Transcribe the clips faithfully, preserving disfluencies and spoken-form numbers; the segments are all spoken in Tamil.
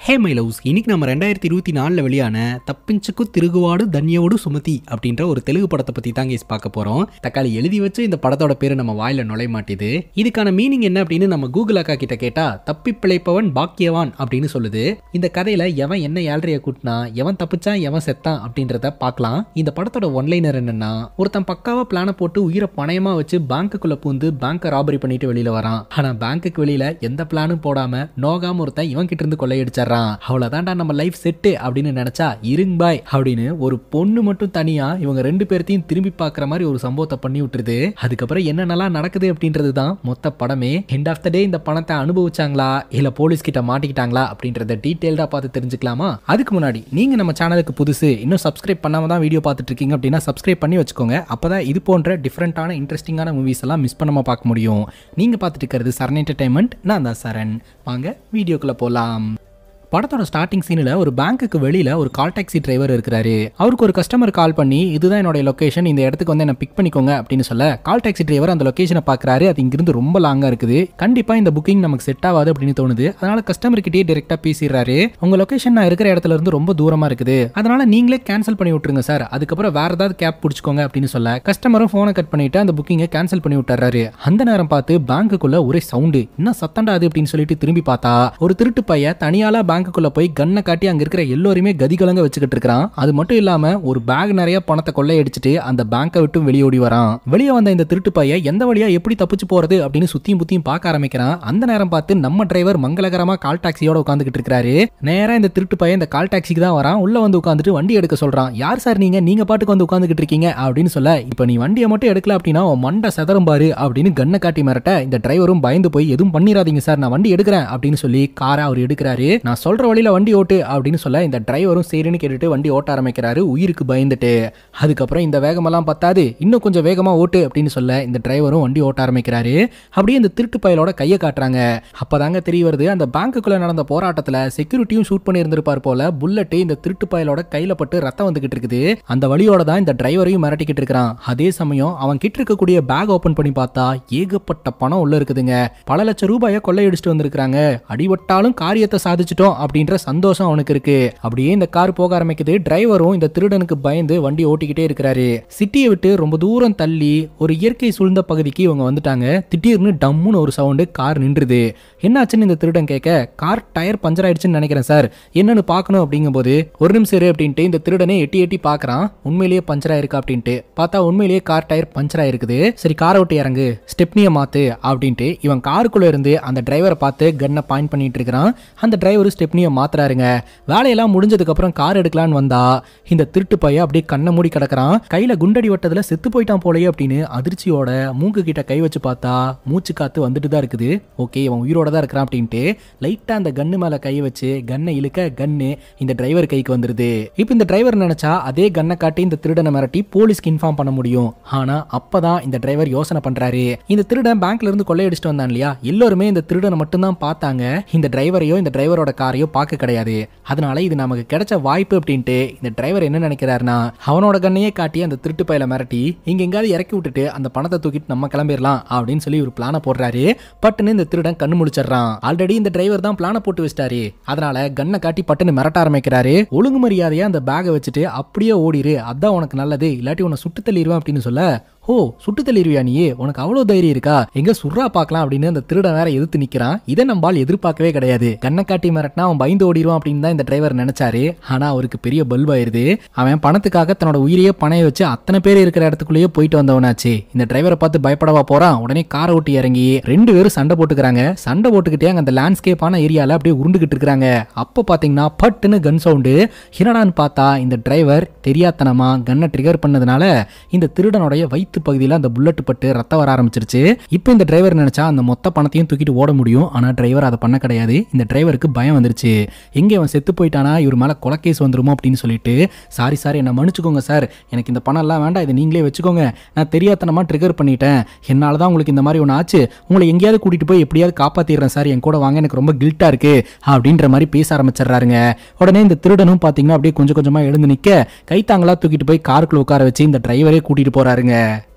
ஹே மை லவ்ஸ், இன்னைக்கு நம்ம ரெண்டாயிரத்தி இருபத்தி நாலில் வெளியான தப்பிஞ்சுக்கு திருகுவாடு தன்யோடு சுமதி அப்படின்ற ஒரு தெலுங்கு படத்தை பற்றி தான் கேஸ் பார்க்க போகிறோம். தக்காளி எழுதி வச்சு இந்த படத்தோட பேர் நம்ம வாயில் நுழைய மாட்டேது. இதுக்கான மீனிங் என்ன அப்படின்னு நம்ம கூகுள் அக்கா கிட்ட கேட்டால் தப்பி பிழைப்பவன் பாக்கியவான் அப்படின்னு சொல்லுது. இந்த கதையில் எவன் என்ன ஏழ்றையை கூட்டினா, எவன் தப்பிச்சான் எவன் செத்தான் அப்படின்றத பார்க்கலாம். இந்த படத்தோட ஒன்லைனர் என்னன்னா, ஒருத்தன் பக்காவா பிளான போட்டு உயிரை பணயமாக வச்சு பேங்க்குள்ளே பூந்து பேங்கை ராபரி பண்ணிட்டு வெளியில் வரான். ஆனால் பேங்க்குக்கு வெளியில் எந்த பிளானும் போடாமல் நோகாம ஒருத்தன் இவன் கிட்ட இருந்து கொள்ளையடிச்சார். அவ்வளவுதான்டா நம்ம லைஃப் செட்டு அப்படின்னு நினைச்சா இருங் பாய் அப்படின்னு ஒரு பொண்ணு மட்டும் தனியா இவங்க ரெண்டு பேர்த்தையும் திரும்பி பார்க்குற மாதிரி ஒரு சம்பவத்தை பண்ணி விட்டுருது. அதுக்கப்புறம் என்னென்னலாம் நடக்குது அப்படின்றது தான் மொத்த படமே. எண்ட் ஆஃப் த டே இந்த பணத்தை அனுபவிச்சாங்களா இல்ல போலீஸ் கிட்ட மாட்டிக்கிட்டாங்களா அப்படின்றத டீடைல்டா பார்த்து தெரிஞ்சுக்கலாமா? அதுக்கு முன்னாடி நீங்க நம்ம சேனலுக்கு புதுசு, இன்னும் சப்ஸ்கிரைப் பண்ணாம தான் வீடியோ பார்த்துட்டு இருக்கீங்க அப்படின்னா சப்ஸ்கிரைப் பண்ணி வச்சுக்கோங்க. அப்பதான் இது போன்ற டிஃப்ரெண்டான இன்ட்ரெஸ்டிங்கான மூவிஸ் எல்லாம் மிஸ் பண்ணாம பார்க்க முடியும். நீங்க பார்த்துட்டு இருக்கிறது சரண் என்டர்டைன்மெண்ட். நான் தான் சரண். வாங்க வீடியோக்குள்ள போலாம். படத்தோட ஸ்டார்டிங் சீனில் ஒரு பேங்க்குக்கு வெளியில் ஒரு கால் டாக்ஸி டிரைவர் இருக்கிறாரு. அவருக்கு ஒரு கஸ்டமர் கால் பண்ணி இதுதான் என்னோட லொக்கேஷன், இந்த இடத்துக்கு வந்து என்ன பிக் பண்ணிக்கோங்க அப்படின்னு சொல்ல கால் டாக்ஸி டிரைவர் அந்த லொக்கேஷனை பார்க்குறாரு. அது இங்கிருந்து ரொம்ப லாங்காக இருக்குது. கண்டிப்பாக இந்த புக்கிங் நமக்கு செட் ஆகாது அப்படின்னு தோணுது. அதனால கஸ்டமர் கிட்டே டேரெக்டாக பேசிடுறாரு. உங்கள் லொக்கேஷன் நான் இருக்கிற இடத்துல இருந்து ரொம்ப தூரமாக இருக்குது, அதனால நீங்களே கேன்சல் பண்ணி விட்டுருங்க சார், அதுக்கப்புறம் வேற ஏதாவது கேப் பிடிச்சிக்கோங்க அப்படின்னு சொல்ல கஸ்டமரும் ஃபோனை கட் பண்ணிட்டு அந்த புக்கிங்கை கேன்சல் பண்ணி விட்டுறாரு. அந்த நேரம் பார்த்து பேங்க்குள்ள ஒரே சவுண்டு, இன்னும் சத்தண்டாது அப்படின்னு சொல்லிட்டு திரும்பி பார்த்தா ஒரு திருட்டு பையன் தனியால பேங்க்குள்ள போய் கண்ணை காட்டி அங்க இருக்கிற எல்லோருமே கதிகலங்க வச்சுக்கிட்டு இருக்கான். அது மட்டும் இல்லாம ஒரு பேக் நிறைய பணத்தை கொள்ளையடிச்சிட்டு அந்த பேங்கை விட்டு வெளியோடி வரான். வெளியே வந்த இந்த திருட்டு பையன் எந்த வழியா எப்படி தப்பிச்சு போறது அப்படின்னு சுத்தியும் புத்தியும் பார்க்க ஆரம்பிக்கிறான். அந்த நேரம் பார்த்து நம்ம டிரைவர் மங்களகரமா கால் டாக்ஸியோட உட்காந்துக்கிட்டு இருக்காரு. நேரா இந்த திருட்டு பையன் இந்த கால் டாக்ஸிக்கு தான் வரான். உள்ள வந்து உட்காந்துட்டு வண்டி எடுக்க சொல்றான். யார் சார் நீங்க, நீங்க பாட்டுக்கு வந்து உட்காந்துக்கிட்டு இருக்கீங்க அப்படின்னு சொல்ல, இப்ப நீ வண்டியை மட்டும் எடுக்கல அப்படின்னா மண்டை சதரும் பாரு அப்படின்னு கண்ணை காட்டி மிரட்ட இந்த டிரைவரும் பயந்து போய் எதுவும் பண்ணிராதீங்க சார், நான் வண்டி எடுக்கிறேன் அப்படின்னு சொல்லி காரை அவர் எடுக்கிறாரு. நான் சொல்ற வழியில வண்டி ஓட்டு அப்படின்னு சொல்ல இந்த டிரைவரும் சரின்னு கேட்டுட்டு வண்டி ஓட்ட ஆரம்பிக்கிறாரு உயிருக்கு பயந்துட்டு. அதுக்கப்புறம் இந்த வேகமெல்லாம் பத்தாது, இன்னும் கொஞ்சம் வேகமா ஓட்டு அப்படின்னு சொல்ல இந்த டிரைவரும் வண்டி ஓட்ட ஆரம்பிக்கிறாரு. அப்படியே இந்த திருட்டு பயலோட கையை காட்டுறாங்க. அப்பதாங்க தெரிய வருது அந்த பேங்குக்குள்ள நடந்த போராட்டத்துல செக்யூரிட்டியும் ஷூட் பண்ணி இருந்திருப்பார் போல. புல்லட் இந்த திருட்டு பயலோட கையில பட்டு ரத்தம் வந்துகிட்டு இருக்குது. அந்த வழியோட தான் இந்த டிரைவரையும் மிரட்டிக்கிட்டு இருக்கிறான். அதே சமயம் அவன் கிட்ட இருக்கக்கூடிய பேக் ஓபன் பண்ணி பார்த்தா ஏகப்பட்ட பணம் உள்ள இருக்குதுங்க. பல லட்சம் ரூபாயை கொள்ளையடிச்சிட்டு வந்திருக்காங்க. அடிபட்டாலும் காரியத்தை சாதிச்சிட்டோம் அப்படின்ற சந்தோஷம் அவனுக்கு இருக்கு. அப்படியே இந்த கார் போக ஆரம்பிக்குது. டிரைவரும் இந்த திருடனுக்கு பயந்து வண்டி ஓட்டிக்கிட்டே இருக்கிறாரு. சிட்டியை விட்டு ரொம்ப தூரம் தள்ளி ஒரு இயற்கை சூழ்ந்த பகுதிக்கு இவங்க வந்துட்டாங்க. திடீர்னு டம்முன்னு ஒரு சவுண்டு, கார் நின்றுது. என்னாச்சுன்னு இந்த திருடன் கேட்க, கார் டயர் பஞ்சர் ஆயிடுச்சுன்னு நினைக்கிறேன் சார், என்னன்னு பார்க்கணும் அப்படிங்கும் போது ஒரு நிமிஷம் இரு அப்படின்ட்டு இந்த திருடனே எட்டி எட்டி பார்க்கறான். உண்மையிலேயே பஞ்சர் ஆயிருக்கா அப்படின்ட்டு பார்த்தா உண்மையிலேயே கார் டயர் பஞ்சர் ஆயிருக்குது. சரி காரை விட்டு இறங்கு, ஸ்டெப்னியை மாத்து அப்படின்ட்டு இவன் காருக்குள்ள இருந்து அந்த டிரைவரை பார்த்து கன்னை பாயிண்ட் பண்ணிட்டு இருக்கிறான். அந்த டிரைவர் ஸ்டெப்னியை மாத்துறாருங்க. வேலையெல்லாம் முடிஞ்சதுக்கு அப்புறம் கார் எடுக்கலான்னு வந்தா இந்த திருட்டு பையன் அப்படியே கண்ணை மூடி கிடக்குறான். கையில குண்டடி வட்டத்துல செத்து போயிட்டான் போலயே அப்படின்னு அதிர்ச்சியோட மூக்கு கிட்ட கை வச்சு பார்த்தா மூச்சு காத்து வந்துட்டு தான் இருக்குது. ஓகே இவன் உயிரோட தான் இருக்கிறான் அப்படின்ட்டு லைட்டா அந்த கன்னு மேல கை வச்சு கன்னை இழுக்க கன்னு இந்த டிரைவர் கைக்கு வந்துருது. இப்ப இந்த டிரைவர் நினைச்சா அதே கன்னை காட்டி இந்த திருடனை மிரட்டி போலீஸ்க்கு இன்ஃபார்ம் பண்ண முடியும். ஆனா அப்பதான் இந்த டிரைவர் யோசனை பண்றாரு, இந்த திருடன் பேங்க்ல இருந்து கொள்ளையடிச்சிட்டு வந்தான் இல்லையா, எல்லோருமே இந்த திருடனை மட்டும் தான் பார்த்தாங்க, இந்த டிரைவரையோ இந்த டிரைவரோட காரையோ பார்க்க கிடையாது. அதனால இது நமக்கு கிடைச்ச வாய்ப்பு அப்படின்ட்டு இந்த டிரைவர் என்ன நினைக்கிறாருன்னா, அவனோட கண்ணையே காட்டி அந்த திருட்டு பையில மிரட்டி இங்க எங்காவது இறக்கி விட்டுட்டு அந்த பணத்தை தூக்கிட்டு நம்ம கிளம்பிடலாம் அப்படின்னு சொல்லி ஒரு பிளான போடுறாரு. பட்டுன்னு இந்த திருடன் கண்ணு முடிச்சிடறான். ஆல்ரெடி இந்த டிரைவர் தான் பிளான போட்டு வச்சிட்டாரு. அதனால கண்ணை காட்டி பட்டுன்னு மிரட்ட ஆரம்பிக்கிறாரு. ஒழுங்கு மரியாதையா அந்த பேகை வச்சுட்டு அப்படியே ஓடிரு, அதான் உனக்கு நல்லது, இல்லாட்டி உன்னை சுட்டு தள்ளிடுவேன் அப்படின்னு சொல்ல, ஓ சுட்டு தள்ளிடுவியா நீ, உனக்கு அவ்வளவு தைரியம் இருக்கா, எங்க சுறா பார்க்கலாம் அப்படின்னு அந்த திருடன் வேற எதிர்த்து நிக்கிறான். இதை நம்மால் எதிர்பார்க்கவே கிடையாது. கண்ணை காட்டி மிரட்டினா அவன் பயந்து ஓடிடுவான் அப்படின்னு தான் இந்த டிரைவர் நினைச்சாரு. ஆனா அவருக்கு பெரிய பல்ப் ஆயிருது. அவன் பணத்துக்காக தன்னோட உயிரையே பணைய வச்சு அத்தனை பேர் இருக்கிற இடத்துக்குள்ளேயே போயிட்டு வந்தவனாச்சு. இந்த டிரைவரை பார்த்து பயப்படவா போறான். உடனே காரை ஓட்டி இறங்கி ரெண்டு பேரும் சண்டை போட்டுக்கிறாங்க. சண்டை போட்டுக்கிட்டே அந்த லேண்ட்ஸ்கேப்பான ஏரியால அப்படியே உருண்டுகிட்டு இருக்காங்க. அப்ப பாத்தீங்கன்னா பட்டுன்னு கன் சவுண்டு. என்னடான்னு பார்த்தா இந்த டிரைவர் தெரியாதனமா கன்னை ட்ரிகர் பண்ணதுனால இந்த திருடனுடைய வயிற்று பகுதியில் அந்த புல்லட் பட்டு ரத்தம் வர ஆரம்பிச்சிருச்சு. இப்போ இந்த டிரைவர் நினைச்சா அந்த மொத்த பணத்தையும் தூக்கிட்டு ஓட முடியும். ஆனா டிரைவர் அதை பண்ண கிடையாது. இந்த டிரைவருக்கு பயம் வந்துருச்சு. எங்க அவன் செத்து போயிட்டானா இவர் மேல கொலைகேஸ் வந்துருமோ அப்படின்னு சொல்லிட்டு, சாரி சார் என்ன மன்னிச்சுக்கோங்க சார், எனக்கு இந்த பணம் எல்லாம் வேண்டாம், இதை நீங்களே வச்சுக்கோங்க, நான் தெரியாதனமா ட்ரிகர் பண்ணிட்டேன், என்னாலதான் உங்களுக்கு இந்த மாதிரி ஒன்று ஆச்சு, உங்களை எங்கேயாவது கூட்டிட்டு போய் எப்படியாவது காப்பாத்திடுறேன் சார், என் கூட வாங்க, எனக்கு ரொம்ப கில்ட்டா இருக்கு அப்படின்ற மாதிரி பேச ஆரம்பிச்சிடுறாருங்க. உடனே இந்த திருடனும் பாத்தீங்கன்னா அப்படியே கொஞ்சம் கொஞ்சமா எழுந்து நிக்க கைத்தாங்களா தூக்கிட்டு போய் காருக்குள்ள உட்கார வச்சு இந்த டிரைவரே கூட்டிட்டு போறாருங்க.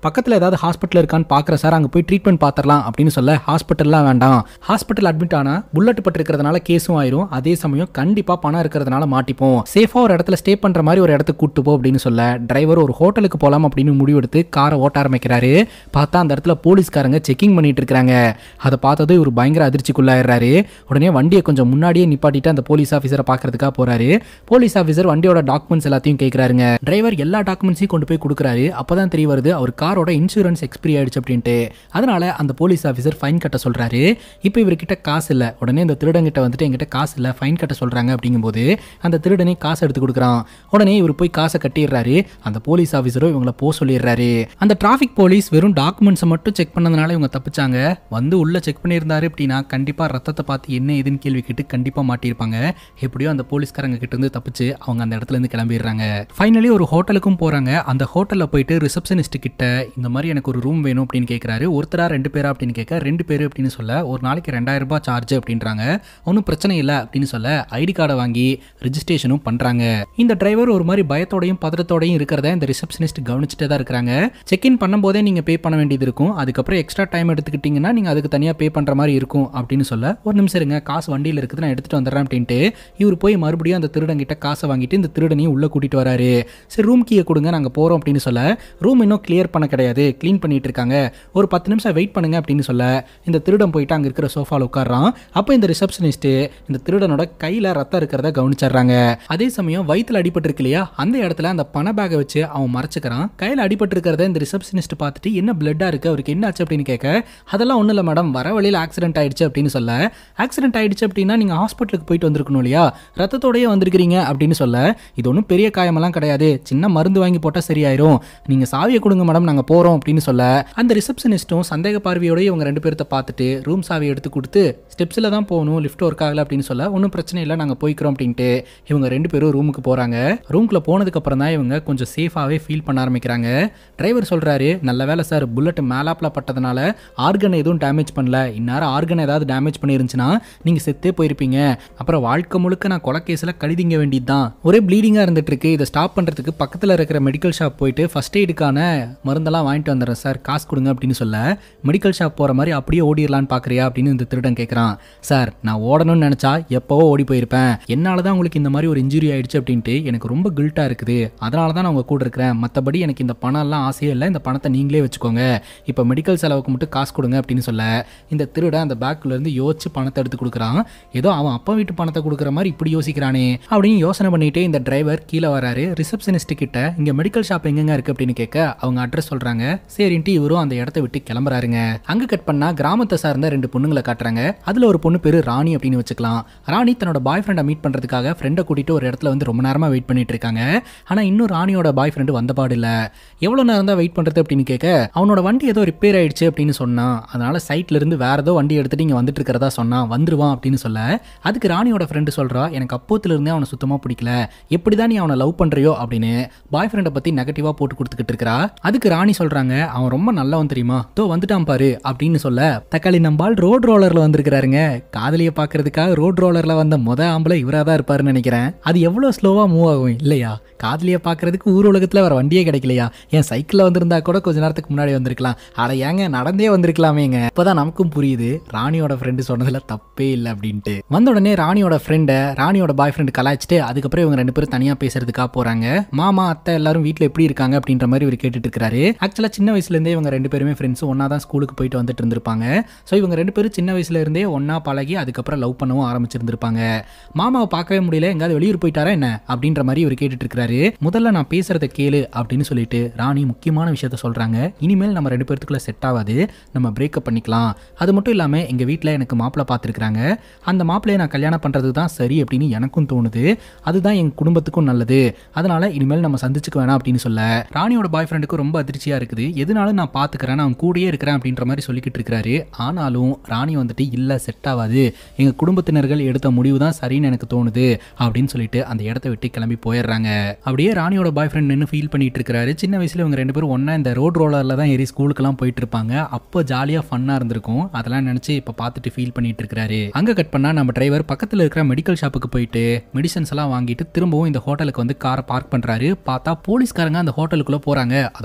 பக்கத்தில் ஏதாவது ஹாஸ்பிட்டல் இருக்கான்னு பார்க்குற சார், அங்கே போய் ட்ரீட்மெண்ட் பார்த்துடலாம் அப்படின்னு சொல்ல ஹாஸ்பிட்டல்லாம் வேண்டாம், ஹாஸ்பிட்டல் அட்மிட் ஆனால் புல்லட் பட்டிருக்கிறதுனால கேஸும் ஆயிரும், அதே சமயம் கண்டிப்பாக பணம் இருக்கிறதுனால மாட்டிப்போம், சேஃபாக ஒரு இடத்துல ஸ்டே பண்ணுற மாதிரி ஒரு இடத்துக்கு கூட்டு போ அப்படின்னு சொல்ல டிரைவர் ஒரு ஹோட்டலுக்கு போகலாம் அப்படின்னு முடிவெடுத்து காரை ஓட்ட ஆரம்பிக்கிறாரு. பார்த்தா அந்த இடத்துல போலீஸ்காரங்க செக்கிங் பண்ணிட்டு இருக்காங்க. அதை பார்த்ததும் இவர் பயங்கர அதிர்ச்சிக்குள்ளாயிடுறாரு. உடனே வண்டியை கொஞ்சம் முன்னாடியே நிப்பாட்டிட்டு அந்த போலீஸ் ஆஃபீஸரை பார்க்கறதுக்காக போறாரு. போலீஸ் ஆஃபீஸர் வண்டியோட டாக்குமெண்ட்ஸ் எல்லாத்தையும் கேட்கறாருங்க. டிரைவர் எல்லா டாக்குமெண்ட்ஸையும் கொண்டு போய் கொடுக்குறாரு. அப்பதான் தெரிய வருது அவர் காரோட இன்சூரன்ஸ் எக்ஸ்பிரி ஆயிடுச்சு அப்படின்ட்டு. அதனால அந்த போலீஸ் ஆஃபீஸர் ஃபைன் கட்ட சொல்றாரு. இப்போ இவர்கிட்ட காசு இல்லை. உடனே இந்த திருடங்கிட்ட வந்துட்டு என்கிட்ட காசு இல்லை, ஃபைன் கட்ட சொல்றாங்க அப்படிங்கும்போது அந்த திருடனே காசு எடுத்து கொடுக்குறான். உடனே இவர் போய் காசை கட்டிடுறாரு. அந்த போலீஸ் ஆஃபீஸரும் இவங்களை போ சொல்லிடுறாரு. அந்த டிராஃபிக் போலீஸ் வெறும் டாக்குமெண்ட்ஸை மட்டும் செக் பண்ணதுனால இவங்க தப்பிச்சாங்க. வந்து உள்ள செக் பண்ணியிருந்தாரு அப்படின்னா கண்டிப்பா ரத்தத்தை பார்த்து என்ன ஏதுன்னு கேள்வி கேட்டு கண்டிப்பா மாட்டியிருப்பாங்க. எப்படியோ அந்த போலீஸ்காரங்க கிட்ட இருந்து தப்பிச்சு அவங்க அந்த இடத்துல இருந்து கிளம்பிடுறாங்க. ஃபைனலி ஒரு ஹோட்டலுக்கும் போறாங்க. அந்த ஹோட்டல்ல போயிட்டு ரிசப்ஷனிஸ்ட் கிட்ட இந்த மாதிரி எனக்கு ஒரு ரூம் வேணும் அப்படின்னு கேட்கறாரு. ஒருத்தரா ரெண்டு பேரா அப்படின்னு கேட்க ரெண்டு பேரு அப்படின்னு சொல்ல ஒரு நாளைக்கு ரெண்டாயிரம் ரூபாய் சார்ஜ் அப்படின்றாங்க. ஒன்றும் பிரச்சனை இல்லை அப்படின்னு சொல்ல ஐடி கார்டை வாங்கி ரெஜிஸ்ட்ரேஷனும் பண்றாங்க. இந்த டிரைவர் ஒரு மாதிரி பயத்தோடையும் பதட்டத்தோடையும் இருக்கிறத இந்த ரிசப்ஷனிஸ்ட் கவனிச்சுட்டே தான் இருக்காங்க. செக் இன் பண்ணும்போதே நீங்க பே பண்ண வேண்டியது இருக்கும், அதுக்கப்புறம் எக்ஸ்ட்ரா டைம் எடுத்துக்கிட்டீங்கன்னா நீங்க அதுக்கு தனியாக பே பண்ற மாதிரி இருக்கும் அப்படின்னு சொல்ல ஒரு நிமிஷம் இருங்க, காசு வண்டியில் இருக்குது நான் எடுத்துட்டு வந்துடுறேன் அப்படின்ட்டு இவர் போய் மறுபடியும் அந்த திருடங்கிட்ட காசை வாங்கிட்டு இந்த திருடனையும் உள்ள கூட்டிட்டு வராரு. சரி ரூம் கீயை கொடுங்க நாங்க போறோம் அப்படின்னு சொல்ல ரூம் இன்னும் கிளியர் பண்ண கிடையாது, கிளீன் பண்ணிட்டு இருக்காங்க, ஒரு பத்து நிமிஷம் வெயிட் பண்ணுங்க அப்படின்னு சொல்ல இந்த திருடன் போயிட்டு அங்க இருக்கிற சோஃபால உட்கார்றான். அப்போ இந்த ரிசப்ஷனிஸ்ட் இந்த திருடனோட கையில ரத்தம் இருக்கிறத கவனிச்சிடுறாங்க. அதே சமயம் வயிற்றுல அடிபட்டு இருக்கு இல்லையா, அந்த இடத்துல அந்த பண பேக்கை வச்சு அவன் மறைச்சுக்கிறான். கையில அடிபட்டு இருக்கிறத இந்த ரிசப்ஷனிஸ்ட் பார்த்துட்டு என்ன பிளட்டா இருக்கு, அவருக்கு என்ன ஆச்சு அப்படின்னு கேட்க அதெல்லாம் ஒன்றும் இல்லை மேடம், வர வழியில் ஆக்சிடென்ட் ஆயிடுச்சு அப்படின்னு சொல்ல ஆக்சிடென்ட் ஆயிடுச்சு அப்படின்னா நீங்கள் ஹாஸ்பிட்டலுக்கு போயிட்டு வந்திருக்கணும் இல்லையா, ரத்தத்தோடய வந்திருக்கிறீங்க அப்படின்னு சொல்ல இது ஒன்றும் பெரிய காயமெல்லாம் கிடையாது, சின்ன மருந்து வாங்கி போட்டால் சரியாயிரும், நீங்கள் சாவியை கொடுங்க மேடம் நாங்கள் போகிறோம் அப்படின்னு சொல்ல அந்த ரிசப்ஷனிஸ்ட்டும் சந்தேக பார்வையோடய இவங்க ரெண்டு பேர்த்த பார்த்துட்டு ரூம் சாவி எடுத்து கொடுத்து ஸ்டெப்ஸில் தான் போகணும், லிஃப்ட் ஒர்க் ஆகலை அப்படின்னு சொல்ல ஒன்றும் பிரச்சனை இல்லை நாங்கள் போய்க்கிறோம் அப்படின்ட்டு இவங்க ரெண்டு பேரும் ரூமுக்கு போகிறாங்க. ரூம்குள்ளே போனதுக்கு அப்புறம் தான் இவங்க கொஞ்சம் சேஃபாகவே ஃபீல் பண்ண ஆரம்பிக்கிறாங்க. டிரைவர் சொல்கிறாரு நல்ல வேலை சார், புல்லட் மேலாப்பில் பட்டதுனால ஆர்கன் எதுவும் டேமேஜ் பண்ணல, இந்நேரம் ஆர்கன் ஏதாவது டேமேஜ் பண்ணிருந்துச்சுன்னா நீங்கள் செத்தே போயிருப்பீங்க, அப்புறம் வாழ்க்கை முழுக்க நான் கொலை கேஸில் கடிதிங்க வேண்டியது தான், ஒரே ப்ளீடிங்காக இருந்துட்டு இருக்கு, இதை ஸ்டாப் பண்ணுறதுக்கு பக்கத்தில் இருக்கிற மெடிக்கல் ஷாப் போயிட்டு ஃபர்ஸ்ட் எய்டுக்கான மருந்தெல்லாம் வாங்கிட்டு வந்துடுறேன் சார், காசு கொடுங்க அப்படின்னு சொல்ல மெடிக்கல் ஷாப் போகிற மாதிரி அப்படியே ஓடிடலான்னு பார்க்குறியா அப்படின்னு இந்த திருடன் கேட்குறான். சார் நான் ஓடணும்னு நினச்சா எப்போவோ ஓடி போயிருப்பேன், என்னால் தான் உங்களுக்கு இந்த மாதிரி ஒரு இன்ஜுரி ஆயிடுச்சு அப்படின்ட்டு எனக்கு ரொம்ப கில்ட்டாக இருக்குது, அதனால தான் நான் உங்கள் கூட இருக்கிறேன், மற்றபடி எனக்கு இந்த பணம் எல்லாம் ஆசையே இல்லை, இந்த பணத்தை நீங்களே வச்சுக்கோங்க, இப்போ மெடிக்கல் செலவுக்கு மட்டும் காசு கொடுங்க அப்படின்னு சொல்ல இந்த திருட அந்த பேக்குல இருந்து யோசிச்சு பணத்தை எடுத்து கொடுக்குறான். ஏதோ அவன் அப்பா வீட்டு பணத்தை கொடுக்குற மாதிரி இப்படி யோசிக்கிறானே அப்படின்னு யோசனை பண்ணிட்டு இந்த டிரைவர் கீழே வராரு. ரிசப்ஷனிஸ்ட் கிட்ட இங்க மெடிக்கல் ஷாப் எங்கெங்க இருக்கு அப்படின்னு கேட்க அவங்க அட்ரஸ் சொல்றாங்க. சரின்ட்டு இவரும் அந்த இடத்த விட்டு கிளம்புறாருங்க. அங்க கட் பண்ணா கிராமத்தை சார்ந்த ரெண்டு பொண்ணுங்களை காட்டுறாங்க. அதுல ஒரு பொண்ணு பேரு ராணி அப்படின்னு வச்சுக்கலாம். ராணி தன்னோட பாய் ஃப்ரெண்டை மீட் பண்றதுக்காக ஃப்ரெண்டை கூட்டிட்டு ஒரு இடத்துல வந்து ரொம்ப நேரமா வெயிட் பண்ணிட்டு இருக்காங்க. ஆனா இன்னும் ராணியோட பாய் ஃப்ரெண்டு வந்த பாடு இல்ல. எவ்வளவு நேரம் தான் வெயிட் பண்றது அப்படின்னு கேட்க அவனோட வண்டி ஏதோ ரிப்பேர் ஆயிடுச்சு அப்படின்னு சொன்னான், அதனால சைட்ல இருந்து வேற ஏதோ வண்டி எடுத்துட்டு இங்க வந்துட்டு இருக்கிறதா சொன்னா, வந்துருவான் அப்படின்னு சொல்ல அதுக்கு ராணியோட ஃப்ரெண்டு சொல்றா எனக்கு அப்போத்துல இருந்தே அவனை சுத்தமா பிடிக்கல, எப்படிதான் நீ அவனை லவ் பண்றியோ அப்படின்னு பாய் ஃப்ரெண்டை பத்தி நெகட்டிவா போட்டு கொடுத்துக்கிட்டு இருக்கா. அதுக்கு ராணி சொல்றாங்க அவன் ரொம்ப நல்லவன் தெரியுமா, தோ வந்துட்டான் பாரு அப்படின்னு சொல்ல தக்காளி நம்பால் ரோட் ரோலர்ல வந்திருக்கிறாருங்க. காதலியை பாக்குறதுக்காக ரோட் ரோலர்ல வந்த முத ஆம்பளை இவரா தான் இருப்பாருன்னு நினைக்கிறேன். அது எவ்வளவு ஸ்லோவா மூவ் ஆகும் இல்லையா, காதலியை பாக்குறதுக்கு ஊர் உலகத்துல வர வண்டியே கிடைக்கலையா, என் சைக்கிள்ல வந்திருந்தா கூட கொஞ்ச நேரத்துக்கு முன்னாடி வந்திருக்கலாம், அட ஏங்க நடந்தே வந்திருக்கலாமேங்க. இப்பதான் நமக்கும் புரியுது ராணியோட ஃப்ரெண்டு சொன்னதுல தப்பே இல்லை அப்படின்ட்டு. வந்த உடனே ராணியோட ஃப்ரெண்டை ராணியோட பாய் ஃப்ரெண்டு கலாய்ச்சிட்டு அதுக்கப்புறம் இவங்க ரெண்டு பேரும் தனியா பேசுறதுக்காக போறாங்க. மாமா அத்தை எல்லாரும் வீட்டுல எப்படி இருக்காங்க அப்படின்ற மாதிரி இவர் கேட்டுட்டு இருக்காரு. ஆக்சுவலா சின்ன வயசுல இருந்தே இவங்க ரெண்டு பேருமே ஃப்ரெண்ட்ஸ், ஒன்னா தான் ஸ்கூலுக்கு போயிட்டு வந்துட்டு இருந்திருப்பாங்க. ஸோ இவங்க ரெண்டு பேரும் சின்ன வயசுல இருந்தே ஒன்னா பழகி அதுக்கப்புறம் லவ் பண்ணவும் ஆரம்பிச்சிருந்திருப்பாங்க. மாமாவை பார்க்கவே முடியல, எங்காவது வெளியூர் போயிட்டாரா என்ன அப்படின்ற மாதிரி இவர் கேட்டுட்டு இருக்காரு. முதல்ல நான் பேசுறத கேளு அப்படின்னு சொல்லிட்டு ராணி முக்கியமான விஷயத்த சொல்றாங்க. இனிமேல் நம்ம ரெண்டு பேருக்குள்ள செட் ஆகாது, நம்ம பிரேக்கப் பண்ணிக்கலாம். அது மட்டும் இல்லாம எங்க வீட்டில் எனக்கு மாப்பிள்ளை பார்த்துருக்காங்க, அந்த மாப்பிள்ளையை நான் கல்யாணம் பண்றது தான் சரி அப்படின்னு எனக்கும் தோணுது, அதுதான் எங்க குடும்பத்துக்கும் நல்லது, அதனால இனிமேல் நம்ம சந்திச்சுக்க வேணாம் அப்படின்னு சொல்ல ராணியோட பாய் ஃப்ரெண்டுக்கு ரொம்ப அதிர்ச்சியா இருக்குது. எதுனாலும் நான் பாத்துக்கிறேன், நான் கூடயே இருக்கிறேன் அப்படின்ற மாதிரி சொல்லிக்கிட்டு இருக்காரு. ஆனாலும் ராணி வந்துட்டு இல்ல செட் ஆகாது, எங்க குடும்பத்தினர்கள் எடுத்த முடிவு தான் சரின்னு எனக்கு தோணுது அப்படின்னு சொல்லிட்டு அந்த இடத்த விட்டு கிளம்பி போயிடுறாங்க. அப்படியே ராணியோட பாய் ஃப்ரெண்ட் நின்று ஃபீல் பண்ணிட்டு இருக்காரு. சின்ன வயசுல இவங்க ரெண்டு பேரும் ஒன்னா இந்த ரோட் ரோலர்ல தான் ஏறி ஸ்கூலுக்குலாம் போயிட்டு இருப்பாங்க. அப்போ ஜாலியா ஃபன்னா இருந்திருக்கும், அதெல்லாம் நினைச்சு இப்ப பார்த்துட்டு ஃபீல் பண்ணிட்டு இருக்காரு. அங்க கட் பண்ணா நம்ம டிரைவர் பக்கத்துல இருக்கிற மெடிக்கல் ஷாப்புக்கு போயிட்டு மெடிசன்ஸ் எல்லாம் வாங்கிட்டு திரும்பவும் இந்த ஹோட்டலுக்கு வந்து காரை பார்க் பண்றாரு. பார்த்தா போலீஸ்காரங்க அந்த ஹோட்டலுக்குள்ள போறாங்க. அதை பார்த்ததும்